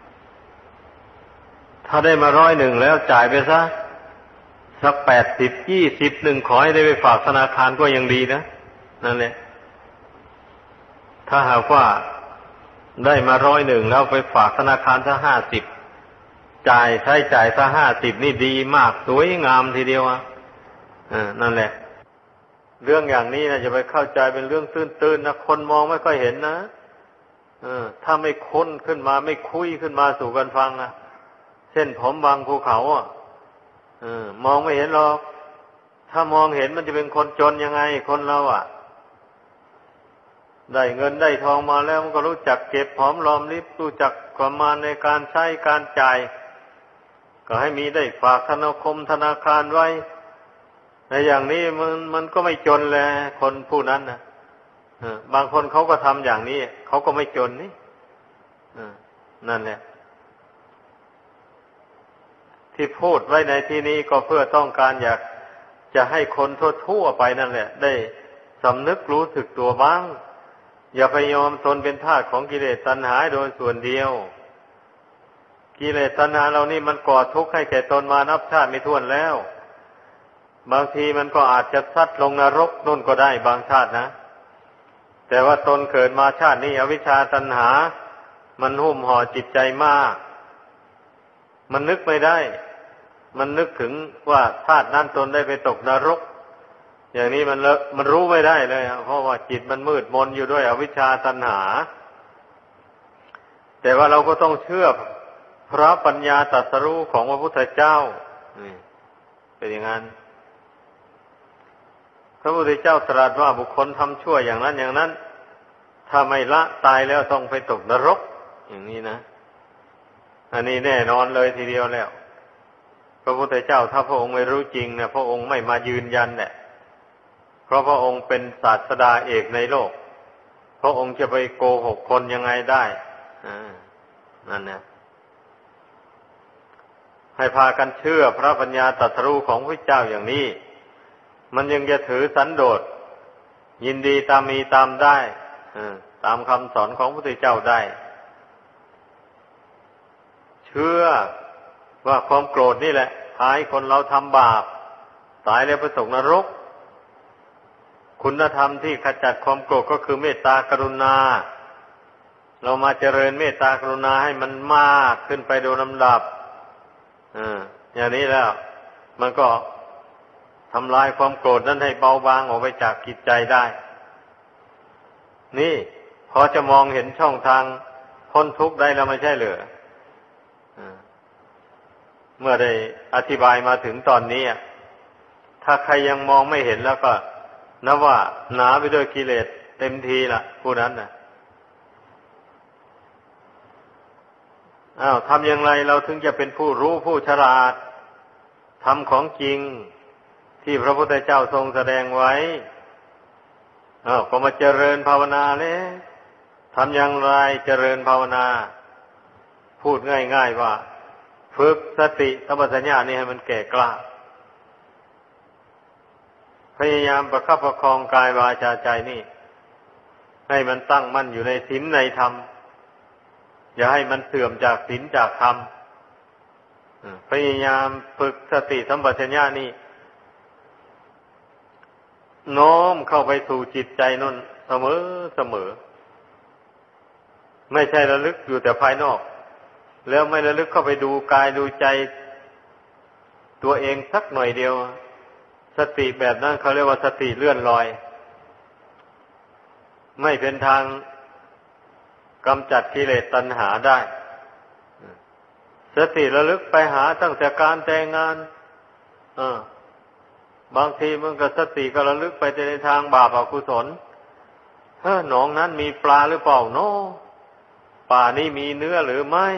ถ้าได้มา100แล้วจ่ายไปซะสัก80 20หนึ่งขอให้ได้ไปฝากธนาคารก็ยังดีนะนั่นแหละถ้าหากว่าได้มา100แล้วไปฝากธนาคารซะ50จ่ายใช้จ่ายซะ50นี่ดีมากสวยงามทีเดียวนั่นแหละเรื่องอย่างนี้นะจะไปเข้าใจเป็นเรื่องตื้นๆนะคนมองไม่ค่อยเห็นนะถ้าไม่ค้นขึ้นมาไม่คุยขึ้นมาสู่กันฟังนะเส้นผมบางภูเขามองไม่เห็นหรอกถ้ามองเห็นมันจะเป็นคนจนยังไงคนเราได้เงินได้ทองมาแล้วมันก็รู้จักเก็บหอมรอมริบรู้จักประมาณในการใช้การจ่ายก็ให้มีได้ฝากธนาคารไว้ในอย่างนี้มันก็ไม่จนแลคนผู้นั้นนะบางคนเขาก็ทำอย่างนี้เขาก็ไม่จนนี่นั่นแหละที่พูดไว้ในที่นี้ก็เพื่อต้องการอยากจะให้คนทั่วไปนั่นแหละได้สำนึกรู้สึกตัวบ้างอย่าไปยอมทนเป็นทาสของกิเลสตัณหาโดยส่วนเดียวกิเลสตัณหาเรานี่มันก่อทุกข์ให้แก่ตนมานับชาติไม่ถ้วนแล้วบางทีมันก็อาจจะซัดลงนรกนู่นก็ได้บางชาตินะแต่ว่าตนเกิดมาชาตินี้อวิชชาตัณหามันหุ้มห่อจิตใจมากมันนึกไม่ได้มันนึกถึงว่าชาตินั้นตนได้ไปตกนรกอย่างนี้มันรู้ไม่ได้เลยเพราะว่าจิตมันมืดมนอยู่ด้วยอวิชชาตัณหาแต่ว่าเราก็ต้องเชื่อพระปัญญาตรัสรู้ของพระพุทธเจ้านี่เป็นอย่างนั้นพระพุทธเจ้าตรัสว่าบุคคลทำชั่วอย่างนั้นอย่างนั้นถ้าไม่ละตายแล้วต้องไปตกนรกอย่างนี้นะอันนี้แน่นอนเลยทีเดียวแล้วพระพุทธเจ้าถ้าพระองค์ไม่รู้จริงเนี่ยพระองค์ไม่มายืนยันแหละเพราะพระองค์เป็นศาสดาเอกในโลกพระองค์จะไปโกหกคนยังไงได้นั่นเนี่ยให้พากันเชื่อพระปัญญาตรัสรู้ของพระเจ้าอย่างนี้มันยังจะถือสันโดษยินดีตามมีตามได้ตามคำสอนของพระพุทธเจ้าได้เชื่อว่าความโกรธนี่แหละพาให้คนเราทำบาปตายแล้วไปตกนรกคุณธรรมที่ขจัดความโกรธก็คือเมตตากรุณาเรามาเจริญเมตตากรุณาให้มันมากขึ้นไปโดยลำดับอย่างนี้แล้วมันก็ทำลายความโกรธนั้นให้เบาบางออกไปจากจิตใจได้นี่พอจะมองเห็นช่องทางพ้นทุกข์ได้แล้วไม่ใช่เหรอเมื่อได้อธิบายมาถึงตอนนี้ถ้าใครยังมองไม่เห็นแล้วก็นับว่าหนาไปด้วยกิเลสเต็มทีละผู้นั้นน่ะทำอย่างไรเราถึงจะเป็นผู้รู้ผู้ฉลาดทำของจริงที่พระพุทธเจ้าทรงแสดงไว้ก็มาเจริญภาวนาเลยทำอย่างไรเจริญภาวนาพูดง่ายๆว่าฝึกสติสัมปชัญญะนี่ให้มันแก่กล้าพยายามประคับประคองกายวาจาใจนี่ให้มันตั้งมั่นอยู่ในศีลในธรรมอย่าให้มันเสื่อมจากศีลจากธรรมพยายามฝึกสติสัมปชัญญะนี่โน้มเข้าไปสู่จิตใจนั่นเสมอไม่ใช่ระลึกอยู่แต่ภายนอกแล้วไม่ระลึกเข้าไปดูกายดูใจตัวเองสักหน่อยเดียวสติแบบนั้นเขาเรียกว่าสติเลื่อนลอยไม่เป็นทางกำจัดกิเลสตัณหาได้สติระลึกไปหาตั้งแต่การแต่งงานบางทีมันก็สติก็ระลึกไปในทางบาปอกุศลหนองนั้นมีปลาหรือเปล่าเนาะป่านี้มีเนื้อหรือไม่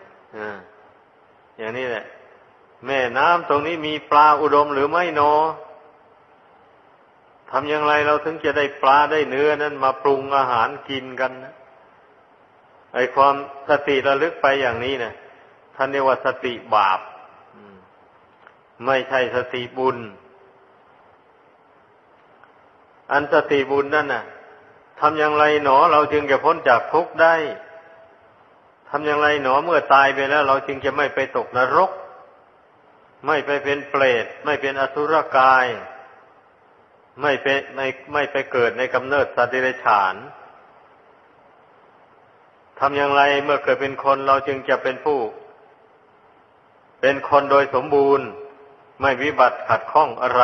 อย่างนี้แหละแม่น้ำตรงนี้มีปลาอุดมหรือไม่เนาะทำอย่างไรเราถึงจะได้ปลาได้เนื้อนั้นมาปรุงอาหารกินกันนะไอ้ความสติระลึกไปอย่างนี้นะท่านเรียกว่าสติบาปไม่ใช่สติบุญอันสติบุญนั่นน่ะทำอย่างไรหนอเราจึงจะพ้นจากทุกข์ได้ทำอย่างไรหนอเมื่อตายไปแล้วเราจึงจะไม่ไปตกนรกไม่ไปเป็นเปรตไม่เป็นอสุรกายไม่ไปเกิดในกำเนิดสัตว์เดรัจฉานทำอย่างไรเมื่อเกิดเป็นคนเราจึงจะเป็นผู้เป็นคนโดยสมบูรณ์ไม่วิบัติขัดข้องอะไร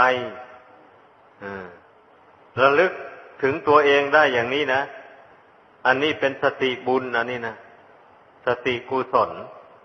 ระลึกถึงตัวเองได้อย่างนี้นะอันนี้เป็นสติบุญอันนี้นะสติกุศล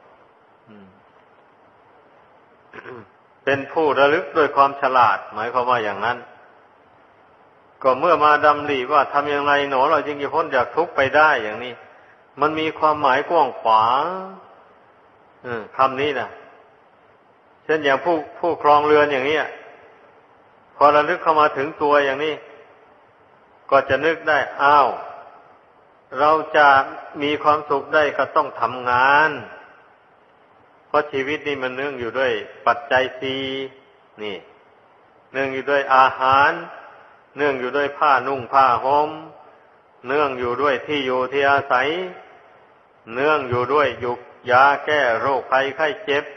เป็นผู้ระลึกด้วยความฉลาดหมายความว่าอย่างนั้นก็เมื่อมาดำริว่าทำอย่างไรหนอเราจึงจะพ้นจากทุกข์ไปได้อย่างนี้มันมีความหมายกว้างขวางคำนี้นะเช่นอย่างผู้ครองเรือนอย่างนี้พอระลึกเข้ามาถึงตัวอย่างนี้ก็จะนึกได้อ้าวเราจะมีความสุขได้ก็ต้องทำงานเพราะชีวิตนี่มันเนื่องอยู่ด้วยปัจจัยสี่นี่เนื่องอยู่ด้วยอาหารเนื่องอยู่ด้วยผ้านุ่งผ้าห่มเนื่องอยู่ด้วยที่อยู่ที่อาศัยเนื่องอยู่ด้วยยุกยาแก้โรคภัยไข้เจ็บ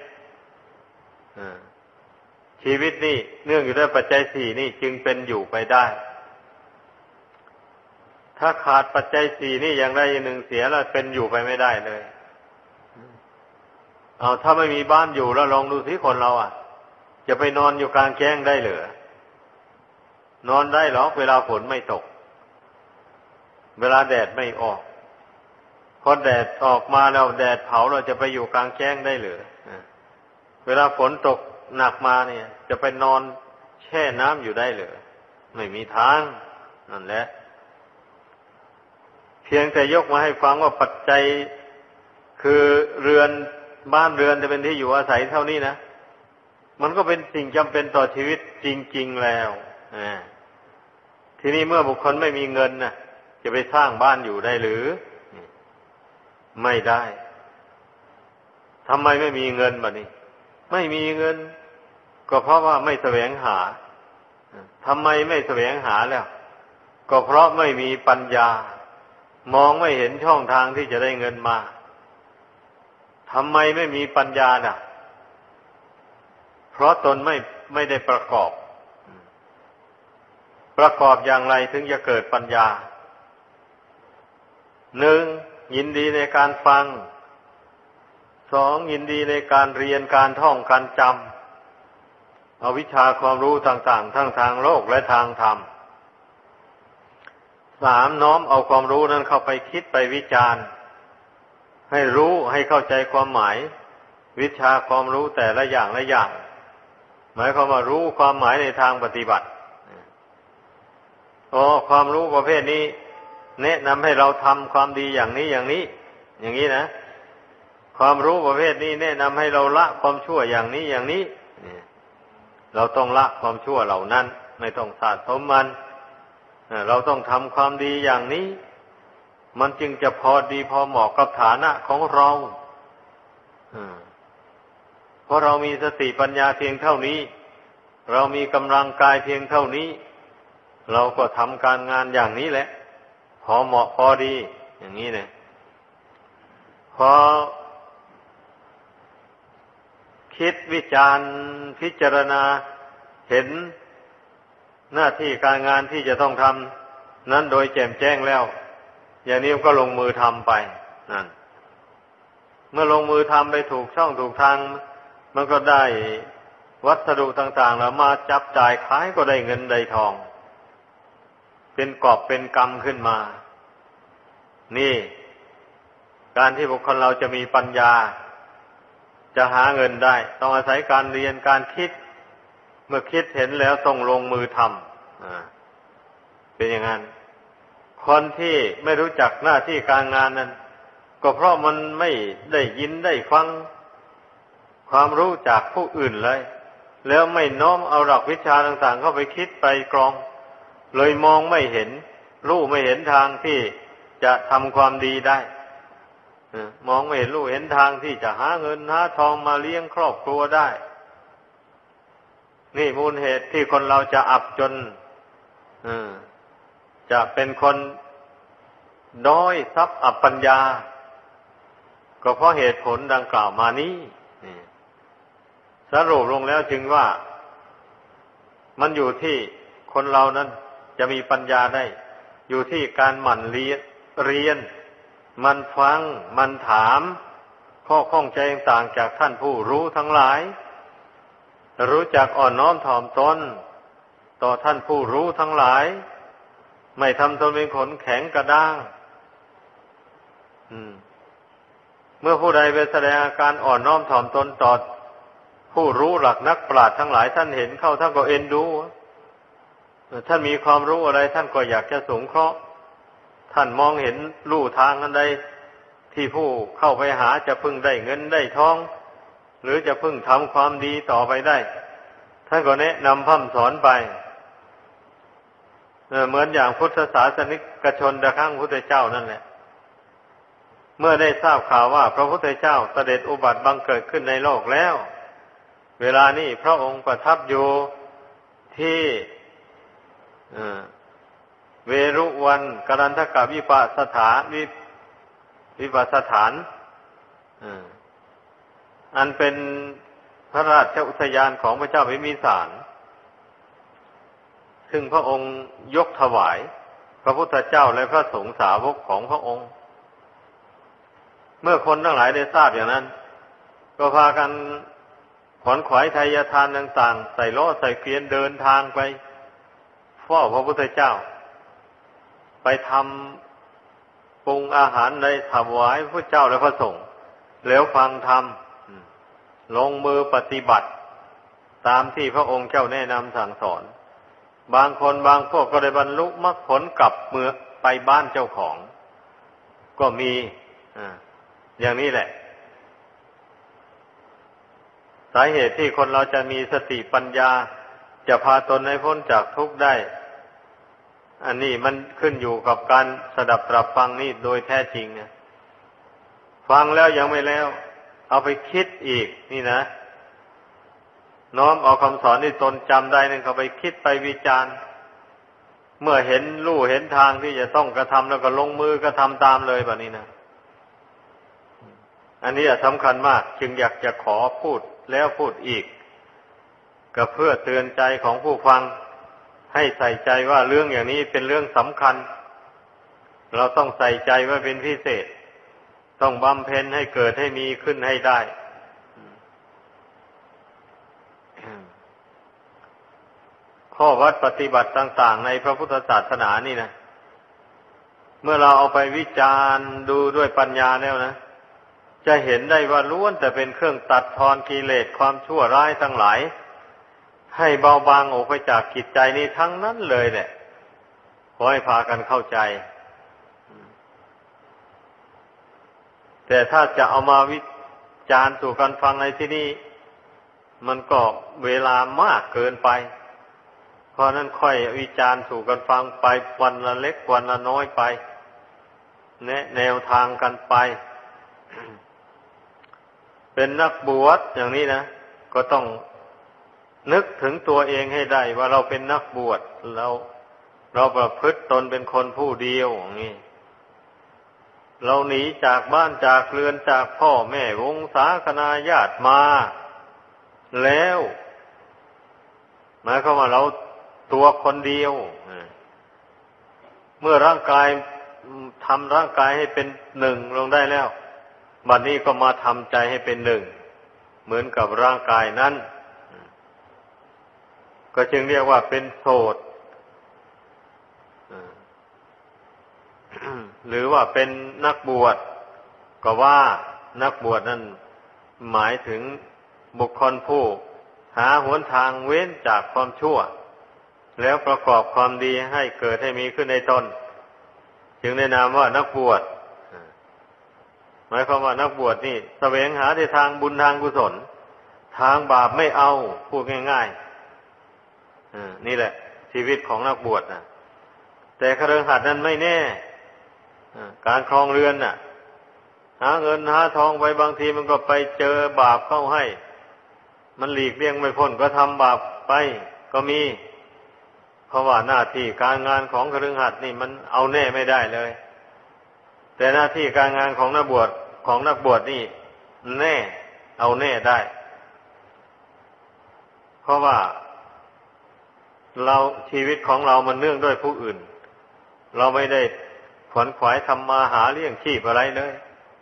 ชีวิตนี่เนื่องอยู่ด้วยปัจจัยสี่นี่จึงเป็นอยู่ไปได้ถ้าขาดปัจจัยสี่นี่อย่างใดอย่างหนึ่งเสียแล้วเป็นอยู่ไปไม่ได้เลยเอาถ้าไม่มีบ้านอยู่แล้วลองดูสิคนเราจะไปนอนอยู่กลางแจ้งได้เหรอนอนได้หรอเวลาฝนไม่ตกเวลาแดดไม่ออกพอแดดออกมาแล้วแดดเผาเราจะไปอยู่กลางแจ้งได้หรือเวลาฝนตกหนักมาเนี่ยจะไปนอนแช่น้ำอยู่ได้หรือไม่มีทางนั่นแหละเพียงแต่ยกมาให้ฟังว่าปัจจัยคือเรือนบ้านเรือนจะเป็นที่อยู่อาศัยเท่านี้นะมันก็เป็นสิ่งจำเป็นต่อชีวิตจริงๆแล้วทีนี้เมื่อบุคคลไม่มีเงินนะจะไปสร้างบ้านอยู่ได้หรือไม่ได้ทำไมไม่มีเงินบัดนี้ไม่มีเงินก็เพราะว่าไม่แสวงหาทำไมไม่แสวงหาแล้วก็เพราะไม่มีปัญญามองไม่เห็นช่องทางที่จะได้เงินมาทำไมไม่มีปัญญาน่ะเพราะตนไม่ได้ประกอบอย่างไรถึงจะเกิดปัญญาหนึ่งยินดีในการฟังสองยินดีในการเรียนการท่องการจำเอาวิชาความรู้ต่างๆทั้งทางโลกและทางธรรมสามน้อมเอาความรู้นั้นเข้าไปคิดไปวิจารณ์ให้รู้ให้เข้าใจความหมายวิชาความรู้แต่ละอย่างละอย่างหมายความว่ารู้ความหมายในทางปฏิบัติความรู้ประเภทนี้แนะนำให้เราทำความดีอย่างนี้อย่างนี้อย่างนี้นะความรู้ประเภทนี้แนะนำให้เราละความชั่วอย่างนี้อย่างนี้เราต้องละความชั่วเหล่านั้นไม่ต้องสะสมมันเราต้องทำความดีอย่างนี้มันจึงจะพอดีพอเหมาะกับฐานะของเราเพราะเรามีสติปัญญาเพียงเท่านี้เรามีกำลังกายเพียงเท่านี้เราก็ทำการงานอย่างนี้แหละพอเหมาะพอดีอย่างนี้เนี่ยพอคิดวิจารณ์พิจารณาเห็นหน้าที่การงานที่จะต้องทำนั้นโดยแจ่มแจ้งแล้วอย่างนี้ก็ลงมือทำไปนั่นเมื่อลงมือทำไปถูกช่องถูกทางมันก็ได้วัสดุต่างๆแล้วมาจับจ่ายขายก็ได้เงินได้ทองเป็นกอบเป็นกำขึ้นมานี่การที่บุคคลเราจะมีปัญญาจะหาเงินได้ต้องอาศัยการเรียนการคิดเมื่อคิดเห็นแล้วต้องลงมือทำเป็นอย่างนั้นคนที่ไม่รู้จักหน้าที่การงานนั้นก็เพราะมันไม่ได้ยินได้ฟังความรู้จากผู้อื่นเลยแล้วไม่น้อมเอาหลักวิชาต่างๆเข้าไปคิดไปกรองเลยมองไม่เห็นรู้ไม่เห็นทางที่จะทำความดีได้มองไม่เห็นรู้เห็นทางที่จะหาเงินหาทองมาเลี้ยงครอบครัวได้นี่มูลเหตุที่คนเราจะอับจนจะเป็นคนด้อยทรัพย์อับปัญญาก็เพราะเหตุผลดังกล่าวมานี้สรุปลงแล้วจึงว่ามันอยู่ที่คนเรานั้นจะมีปัญญาได้อยู่ที่การหมั่นเรียนมันฟังมันถามข้อข้องใจต่างๆจากท่านผู้รู้ทั้งหลายรู้จักอ่อนน้อมถ่อมตนต่อท่านผู้รู้ทั้งหลายไม่ทำตนเป็นขนแข็งกระด้างเมื่อผู้ใดไปแสดงอาการอ่อนน้อมถ่อมตนต่อผู้รู้หลักนักปราชญ์ทั้งหลายท่านเห็นเข้าท่านก็เอ็นดูท่านมีความรู้อะไรท่านก็อยากจะสงเคราะห์ท่านมองเห็นลู่ทางอันใดที่ผู้เข้าไปหาจะพึ่งได้เงินได้ทองหรือจะพึ่งทำความดีต่อไปได้ท่านก็แนะนำพร่ำสอนไปเหมือนอย่างพุทธศาสนิกชนแต่ครั้งพุทธเจ้านั่นแหละเมื่อได้ทราบข่าวว่าพระพุทธเจ้าเสด็จอุบัติบังเกิดขึ้นในโลกแล้วเวลานี้พระองค์ประทับอยู่ที่เวรุวันกรันทกวิปัสสถานวิปัสสถานอันเป็นพระราชอุทยานของพระเจ้าพิมพิสารซึ่งพระองค์ยกถวายพระพุทธเจ้าและพระสงฆ์สาวกของพระองค์เมื่อคนทั้งหลายได้ทราบอย่างนั้นก็พากันขวนขวายไทยทานต่างๆใส่ล้อใส่เกวียนเดินทางไปเฝ้าพระพุทธเจ้าไปทำปรุงอาหารในถวายพระเจ้าและพระสงฆ์แล้วฟังธรรมลงมือปฏิบัติตามที่พระองค์เจ้าแนะนำสั่งสอนบางคนบางพวกก็ได้บรรลุมรรคผลกลับเมื่อไปบ้านเจ้าของก็มีอย่างนี้แหละสาเหตุที่คนเราจะมีสติปัญญาจะพาตนให้พ้นจากทุกข์ได้อันนี้มันขึ้นอยู่กับการสดับตรับฟังนี่โดยแท้จริงนะฟังแล้วยังไม่แล้วเอาไปคิดอีกนี่นะน้อมเอาคำสอนที่ตนจำได้นั่นเข้าไปคิดไปวิจารณ์เมื่อเห็นลู่เห็นทางที่จะต้องกระทำแล้วก็ลงมือกระทำตามเลยแบบนี้นะอันนี้สำคัญมากจึงอยากจะขอพูดแล้วพูดอีกก็เพื่อเตือนใจของผู้ฟังให้ใส่ใจว่าเรื่องอย่างนี้เป็นเรื่องสำคัญเราต้องใส่ใจว่าเป็นพิเศษต้องบำเพ็ญให้เกิดให้มีขึ้นให้ได้ข้อวัดปฏิบัติต่างๆในพระพุทธศาสนานี่นะเมื่อเราเอาไปวิจารณ์ดูด้วยปัญญาแล้วนะจะเห็นได้ว่าล้วนแต่เป็นเครื่องตัดทอนกิเลสความชั่วร้ายทั้งหลายให้เบาบางออกไปจากจิตใจนี้ทั้งนั้นเลยแหละขอให้พากันเข้าใจแต่ถ้าจะเอามาวิจารณ์สู่กันฟังในที่นี้มันก็เวลามากเกินไปเพราะนั้นค่อยวิจารณ์สู่กันฟังไปวันละเล็กวันละน้อยไปแนวทางกันไปเป็นนักบวชอย่างนี้นะก็ต้องนึกถึงตัวเองให้ได้ว่าเราเป็นนักบวชเราประพฤติตนเป็นคนผู้เดียวอย่างนี้เราหนีจากบ้านจากเรือนจากพ่อแม่วงศาคณาญาติมาแล้วหมายความว่าเราตัวคนเดียวเมื่อร่างกายทำร่างกายให้เป็นหนึ่งลงได้แล้วบัดนี้ก็มาทำใจให้เป็นหนึ่งเหมือนกับร่างกายนั้นก็จึงเรียกว่าเป็นโสตหรือว่าเป็นนักบวชก็ว่านักบวชนั้นหมายถึงบุคคลผู้หาหนทางเว้นจากความชั่วแล้วประกอบความดีให้เกิดให้มีขึ้นในตนจึงได้นามว่านักบวชหมายความว่านักบวชนี่แสวงหาในทางบุญทางกุศลทางบาปไม่เอาพูดง่ายๆนี่แหละชีวิตของนักบวชนะแต่คฤหัสถ์นั้นไม่แน่การครองเรือนน่ะหาเงินหาทองไปบางทีมันก็ไปเจอบาปเข้าให้มันหลีกเลี่ยงไม่พ้นก็ทำบาปไปก็มีเพราะว่าหน้าที่การงานของคฤหัสถ์นี่มันเอาแน่ไม่ได้เลยแต่หน้าที่การงานของนักบวชนี่แน่เอาแน่ได้เพราะว่าเราชีวิตของเรามันเนื่องด้วยผู้อื่นเราไม่ได้ขวนขวายทำมาหาเลี้ยงชีพอะไรเลย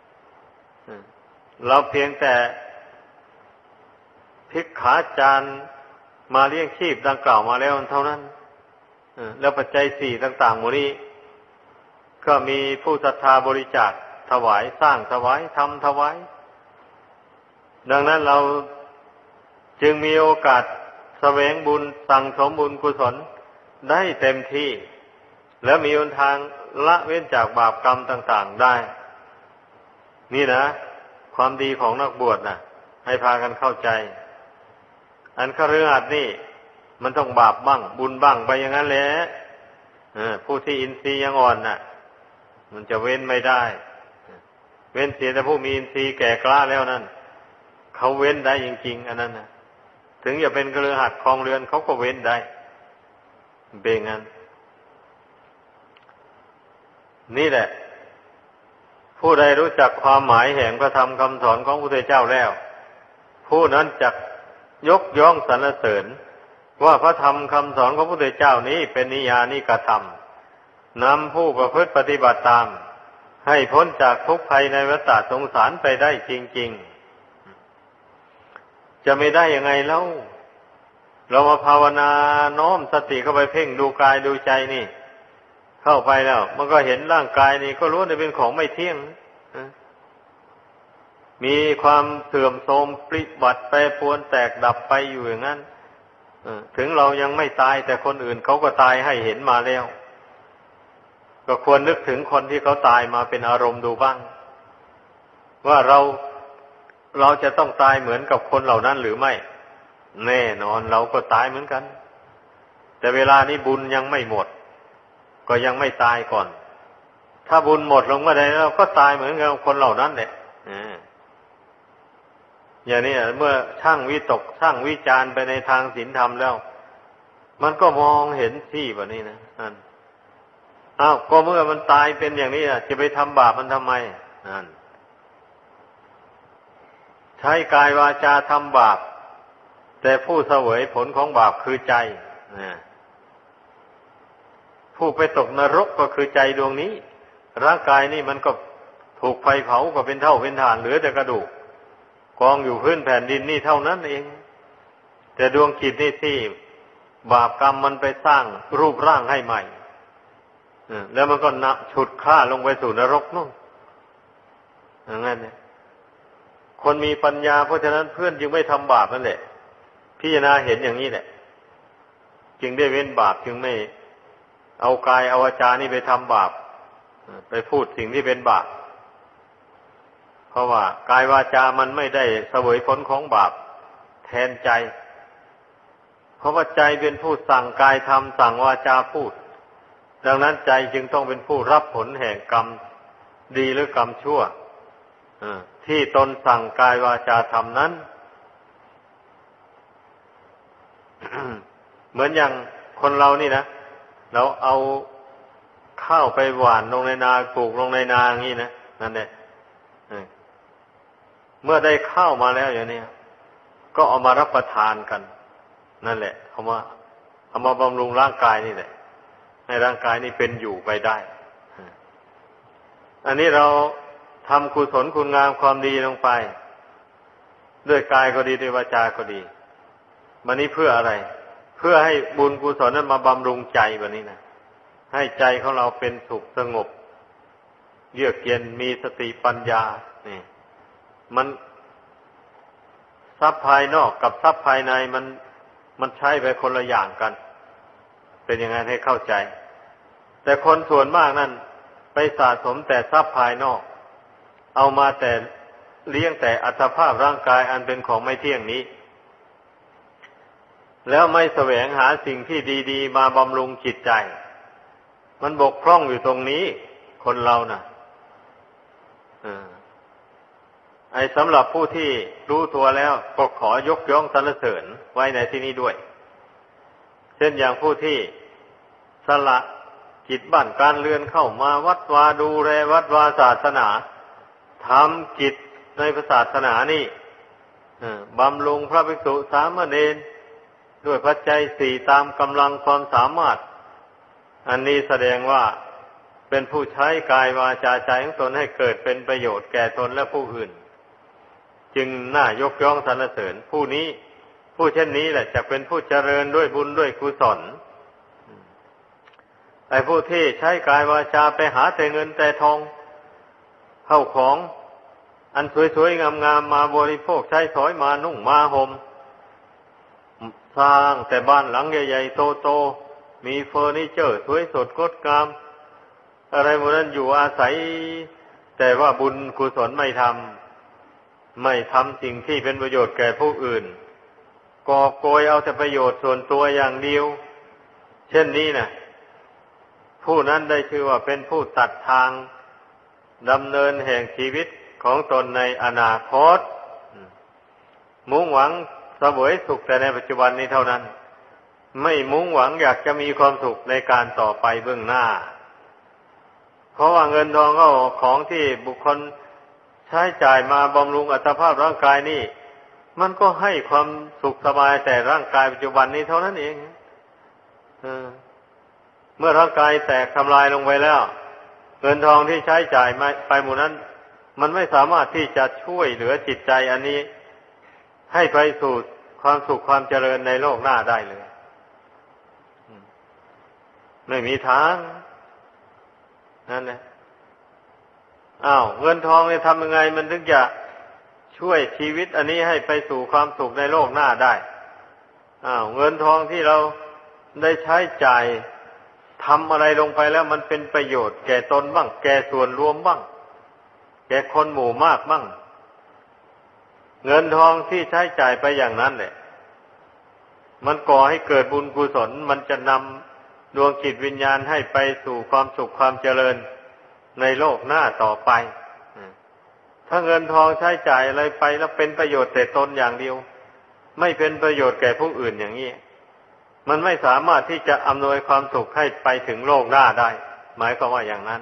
เราเพียงแต่ภิกขาจารย์มาเลี้ยงชีพดังกล่าวมาแล้วเท่านั้นแล้วปัจจัยสี่ต่างๆหมดนี้ก็มีผู้ศรัทธาบริจาคถวายสร้างถวายทำถวายดังนั้นเราจึงมีโอกาสแสวงบุญสั่งสมบุญกุศลได้เต็มที่แล้วมีหนทางละเว้นจากบาปกรรมต่างๆได้นี่นะความดีของนักบวชนะให้พากันเข้าใจอันคฤหัสถ์นี่มันต้องบาปบ้างบุญบ้างไปอย่างนั้นแหละผู้ที่อินทรีย์ยังอ่อนน่ะมันจะเว้นไม่ได้เว้นเสียแต่ผู้มีอินทรีย์แก่กล้าแล้วนั่นเขาเว้นได้จริงๆอันนั้นนะถึงจะเป็นคฤหัสถ์ครองเรือนเขาก็เว้นได้เป็นงั้นนี่แหละผู้ใดรู้จักความหมายแห่งพระธรรมคำสอนของพระพุทธเจ้าแล้วผู้นั้นจักยกย่องสรรเสริญว่าพระธรรมคำสอนของพระพุทธเจ้านี้เป็นนิยานิกธรรมนำผู้ประพฤติปฏิบัติตามให้พ้นจากทุกข์ภัยในวัฏสงสารไปได้จริงๆจะไม่ได้ยังไงเล่าเรามาภาวนาน้อมสติเข้าไปเพ่งดูกายดูใจนี่เข้าไปแล้วมันก็เห็นร่างกายนี่ก็รู้ว่าเป็นของไม่เที่ยงมีความเสื่อมโทรมปริบัติไปปรวนแตกดับไปอยู่อย่างนั้นถึงเรายังไม่ตายแต่คนอื่นเขาก็ตายให้เห็นมาแล้วก็ควรนึกถึงคนที่เขาตายมาเป็นอารมณ์ดูบ้างว่าเราจะต้องตายเหมือนกับคนเหล่านั้นหรือไม่แน่นอนเราก็ตายเหมือนกันแต่เวลานี้บุญยังไม่หมดก็ยังไม่ตายก่อนถ้าบุญหมดลงเมื่อใดเราก็ตายเหมือนกับคนเหล่านั้นแหละอย่างนี้เมื่อช่างวิตกช่างวิจารณ์ไปในทางศีลธรรมแล้วมันก็มองเห็นที่แบบนี้นะนั่นก็เมื่อมันตายเป็นอย่างนี้จะไปทำบาปมันทำไมนั่นใช้กายวาจาทำบาปแต่ผู้เสวยผลของบาปคือใจผู้ไปตกนรกก็คือใจดวงนี้ร่างกายนี่มันก็ถูกไฟเผาก็เป็นเท่าเป็นฐานเหลือแต่กระดูกกองอยู่พื้นแผ่นดินนี่เท่านั้นเองแต่ดวงจิตนี่ที่บาปกรรมมันไปสร้างรูปร่างให้ใหม่แล้วมันก็ฉุดฆ่าลงไปสู่นรกนู่นอย่างนั้นเนี่ยคนมีปัญญาเพราะฉะนั้นเพื่อนจึงไม่ทำบาปนั่นแหละพิจารณาเห็นอย่างนี้แหละจึงได้เว้นบาปจึงไม่เอากายเอาวาจานี่ไปทำบาปไปพูดสิ่งที่เป็นบาปเพราะว่ากายวาจามันไม่ได้เสวยผลของบาปแทนใจเพราะว่าใจเป็นผู้สั่งกายทำสั่งวาจาพูดดังนั้นใจจึงต้องเป็นผู้รับผลแห่งกรรมดีหรือกรรมชั่วที่ตนสั่งกายวาจาทำนั้น เหมือนอย่างคนเรานี่นะเราเอาข้าวไปหว่านลงในนาปลูกลงในนาอย่างนี้นะนั่นแหละเมื่อได้ข้าวมาแล้วอย่างนี้ก็เอามารับประทานกันนั่นแหละเอามาบำรุงร่างกายนี่แหละให้ร่างกายนี่เป็นอยู่ไปได้อันนี้เราทำกุศลคุณงามความดีลงไปด้วยกายก็ดีด้วยวาจาก็ดีมันนี้เพื่ออะไรเพื่อให้บุญกุศลนั้นมาบำรุงใจแบบนี้นะให้ใจของเราเป็นสุขสงบเยือกเย็นมีสติปัญญานี่มันทรัพย์ภายนอกกับทรัพย์ภายในมันใช้ไปคนละอย่างกันเป็นอย่างนั้นให้เข้าใจแต่คนส่วนมากนั่นไปสะสมแต่ทรัพย์ภายนอกเอามาแต่เลี้ยงแต่อัตภาพร่างกายอันเป็นของไม่เที่ยงนี้แล้วไม่แสวงหาสิ่งที่ดีๆมาบำรุงจิตใจมันบกพร่องอยู่ตรงนี้คนเราน่ะสำหรับผู้ที่รู้ตัวแล้วก็ขอยกย่องสรรเสริญไว้ในที่นี้ด้วยเช่นอย่างผู้ที่สละกิจบ้านการเรือนเข้ามาวัดวาดูแลวัดวาศาสนาทำกิจในศาสนานี่บำรุงพระภิกษุสามเณรด้วยปัจจัยสี่ตามกำลังความสามารถอันนี้แสดงว่าเป็นผู้ใช้กายวาจาใจของตนให้เกิดเป็นประโยชน์แก่ตนและผู้อื่นจึงน่ายกย่องสรรเสริญผู้นี้ผู้เช่นนี้แหละจะเป็นผู้เจริญด้วยบุญด้วยกุศลไอ้ผู้ที่ใช้กายวาจาไปหาแต่เงินแต่ทองเข้าของอันสวยๆงามๆมาบริโภคใช้สอยมานุ่งมาห่มสร้างแต่บ้านหลังใหญ่ๆโตๆมีเฟอร์นิเจอร์สวยสดงดงามอะไรหมดนั้นอยู่อาศัยแต่ว่าบุญกุศลไม่ทำสิ่งที่เป็นประโยชน์แก่ผู้อื่นกอบโกยเอาแต่ประโยชน์ส่วนตัวอย่างเดียวเช่นนี้นะผู้นั้นได้ชื่อว่าเป็นผู้ตัดทางดำเนินแห่งชีวิตของตนในอนาคตมุ่งหวังเสวยสุขแต่ในปัจจุบันนี้เท่านั้นไม่มุ่งหวังอยากจะมีความสุขในการต่อไปเบื้องหน้าเพราะว่าเงินทองก็ของที่บุคคลใช้จ่ายมาบำรุงอัตภาพร่างกายนี่มันก็ให้ความสุขสบายแต่ร่างกายปัจจุบันนี้เท่านั้นเองเมื่อร่างกายแตกทำลายลงไปแล้วเงินทองที่ใช้จ่ายไปหมดนั้นมันไม่สามารถที่จะช่วยเหลือจิตใจอันนี้ให้ไปสู่ความสุขความเจริญในโลกหน้าได้เลยไม่มีทางนั่นแหละเงินทองเนี่ยทำยังไงมันถึงจะช่วยชีวิตอันนี้ให้ไปสู่ความสุขในโลกหน้าได้เงินทองที่เราได้ใช้จ่ายทำอะไรลงไปแล้วมันเป็นประโยชน์แก่ตนบ้างแก่ส่วนรวมบ้างแก่คนหมู่มากบ้างเงินทองที่ใช้จ่ายไปอย่างนั้นแหละมันก่อให้เกิดบุญกุศลมันจะนำดวงจิตวิญญาณให้ไปสู่ความสุขความเจริญในโลกหน้าต่อไปถ้าเงินทองใช้จ่ายอะไรไปแล้วเป็นประโยชน์แต่ตนอย่างเดียวไม่เป็นประโยชน์แก่ผู้อื่นอย่างนี้มันไม่สามารถที่จะอำนวยความสุขให้ไปถึงโลกหน้าได้หมายความว่าอย่างนั้น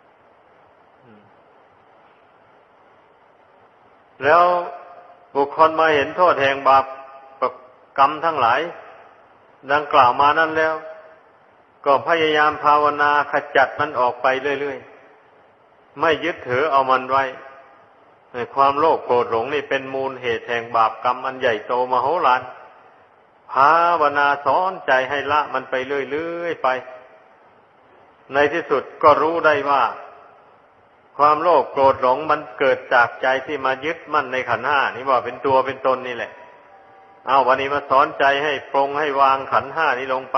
แล้วบุคคลมาเห็นโทษแห่งบาปกรรมทั้งหลายดังกล่าวมานั้นแล้วก็พยายามภาวนาขจัดมันออกไปเรื่อยๆไม่ยึดถือเอามันไว้ความโลภโกรธหลงนี่เป็นมูลเหตุแห่งบาปกรรมอันใหญ่โตมโหฬารภาวนาสอนใจให้ละมันไปเรื่อยๆไปในที่สุดก็รู้ได้ว่าความโลภโกรธหลงมันเกิดจากใจที่มายึดมั่นในขันธ์ห้านี่ว่าเป็นตัวเป็นตนนี่แหละวันนี้มาสอนใจให้ปรงให้วางขันธ์ห้านี้ลงไป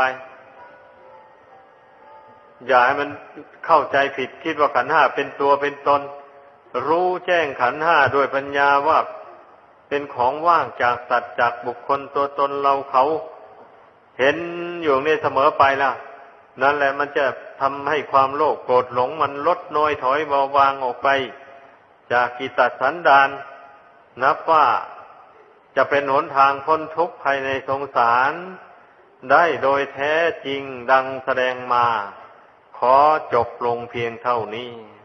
อย่าให้มันเข้าใจผิดคิดว่าขันธ์ห้าเป็นตัวเป็นตนรู้แจ้งขันธ์ห้าด้วยปัญญาว่าเป็นของว่างจากสัตว์จากบุคคลตัวตนเราเขาเห็นอยู่นี่เสมอไปแล้วนั่นแหละมันจะทำให้ความโลภโกรธหลงมันลดน้อยถอยเบาบางออกไปจากกิเลสสันดานนับว่าจะเป็นหนทางพ้นทุกข์ภายในสงสารได้โดยแท้จริงดังแสดงมาขอจบลงเพียงเท่านี้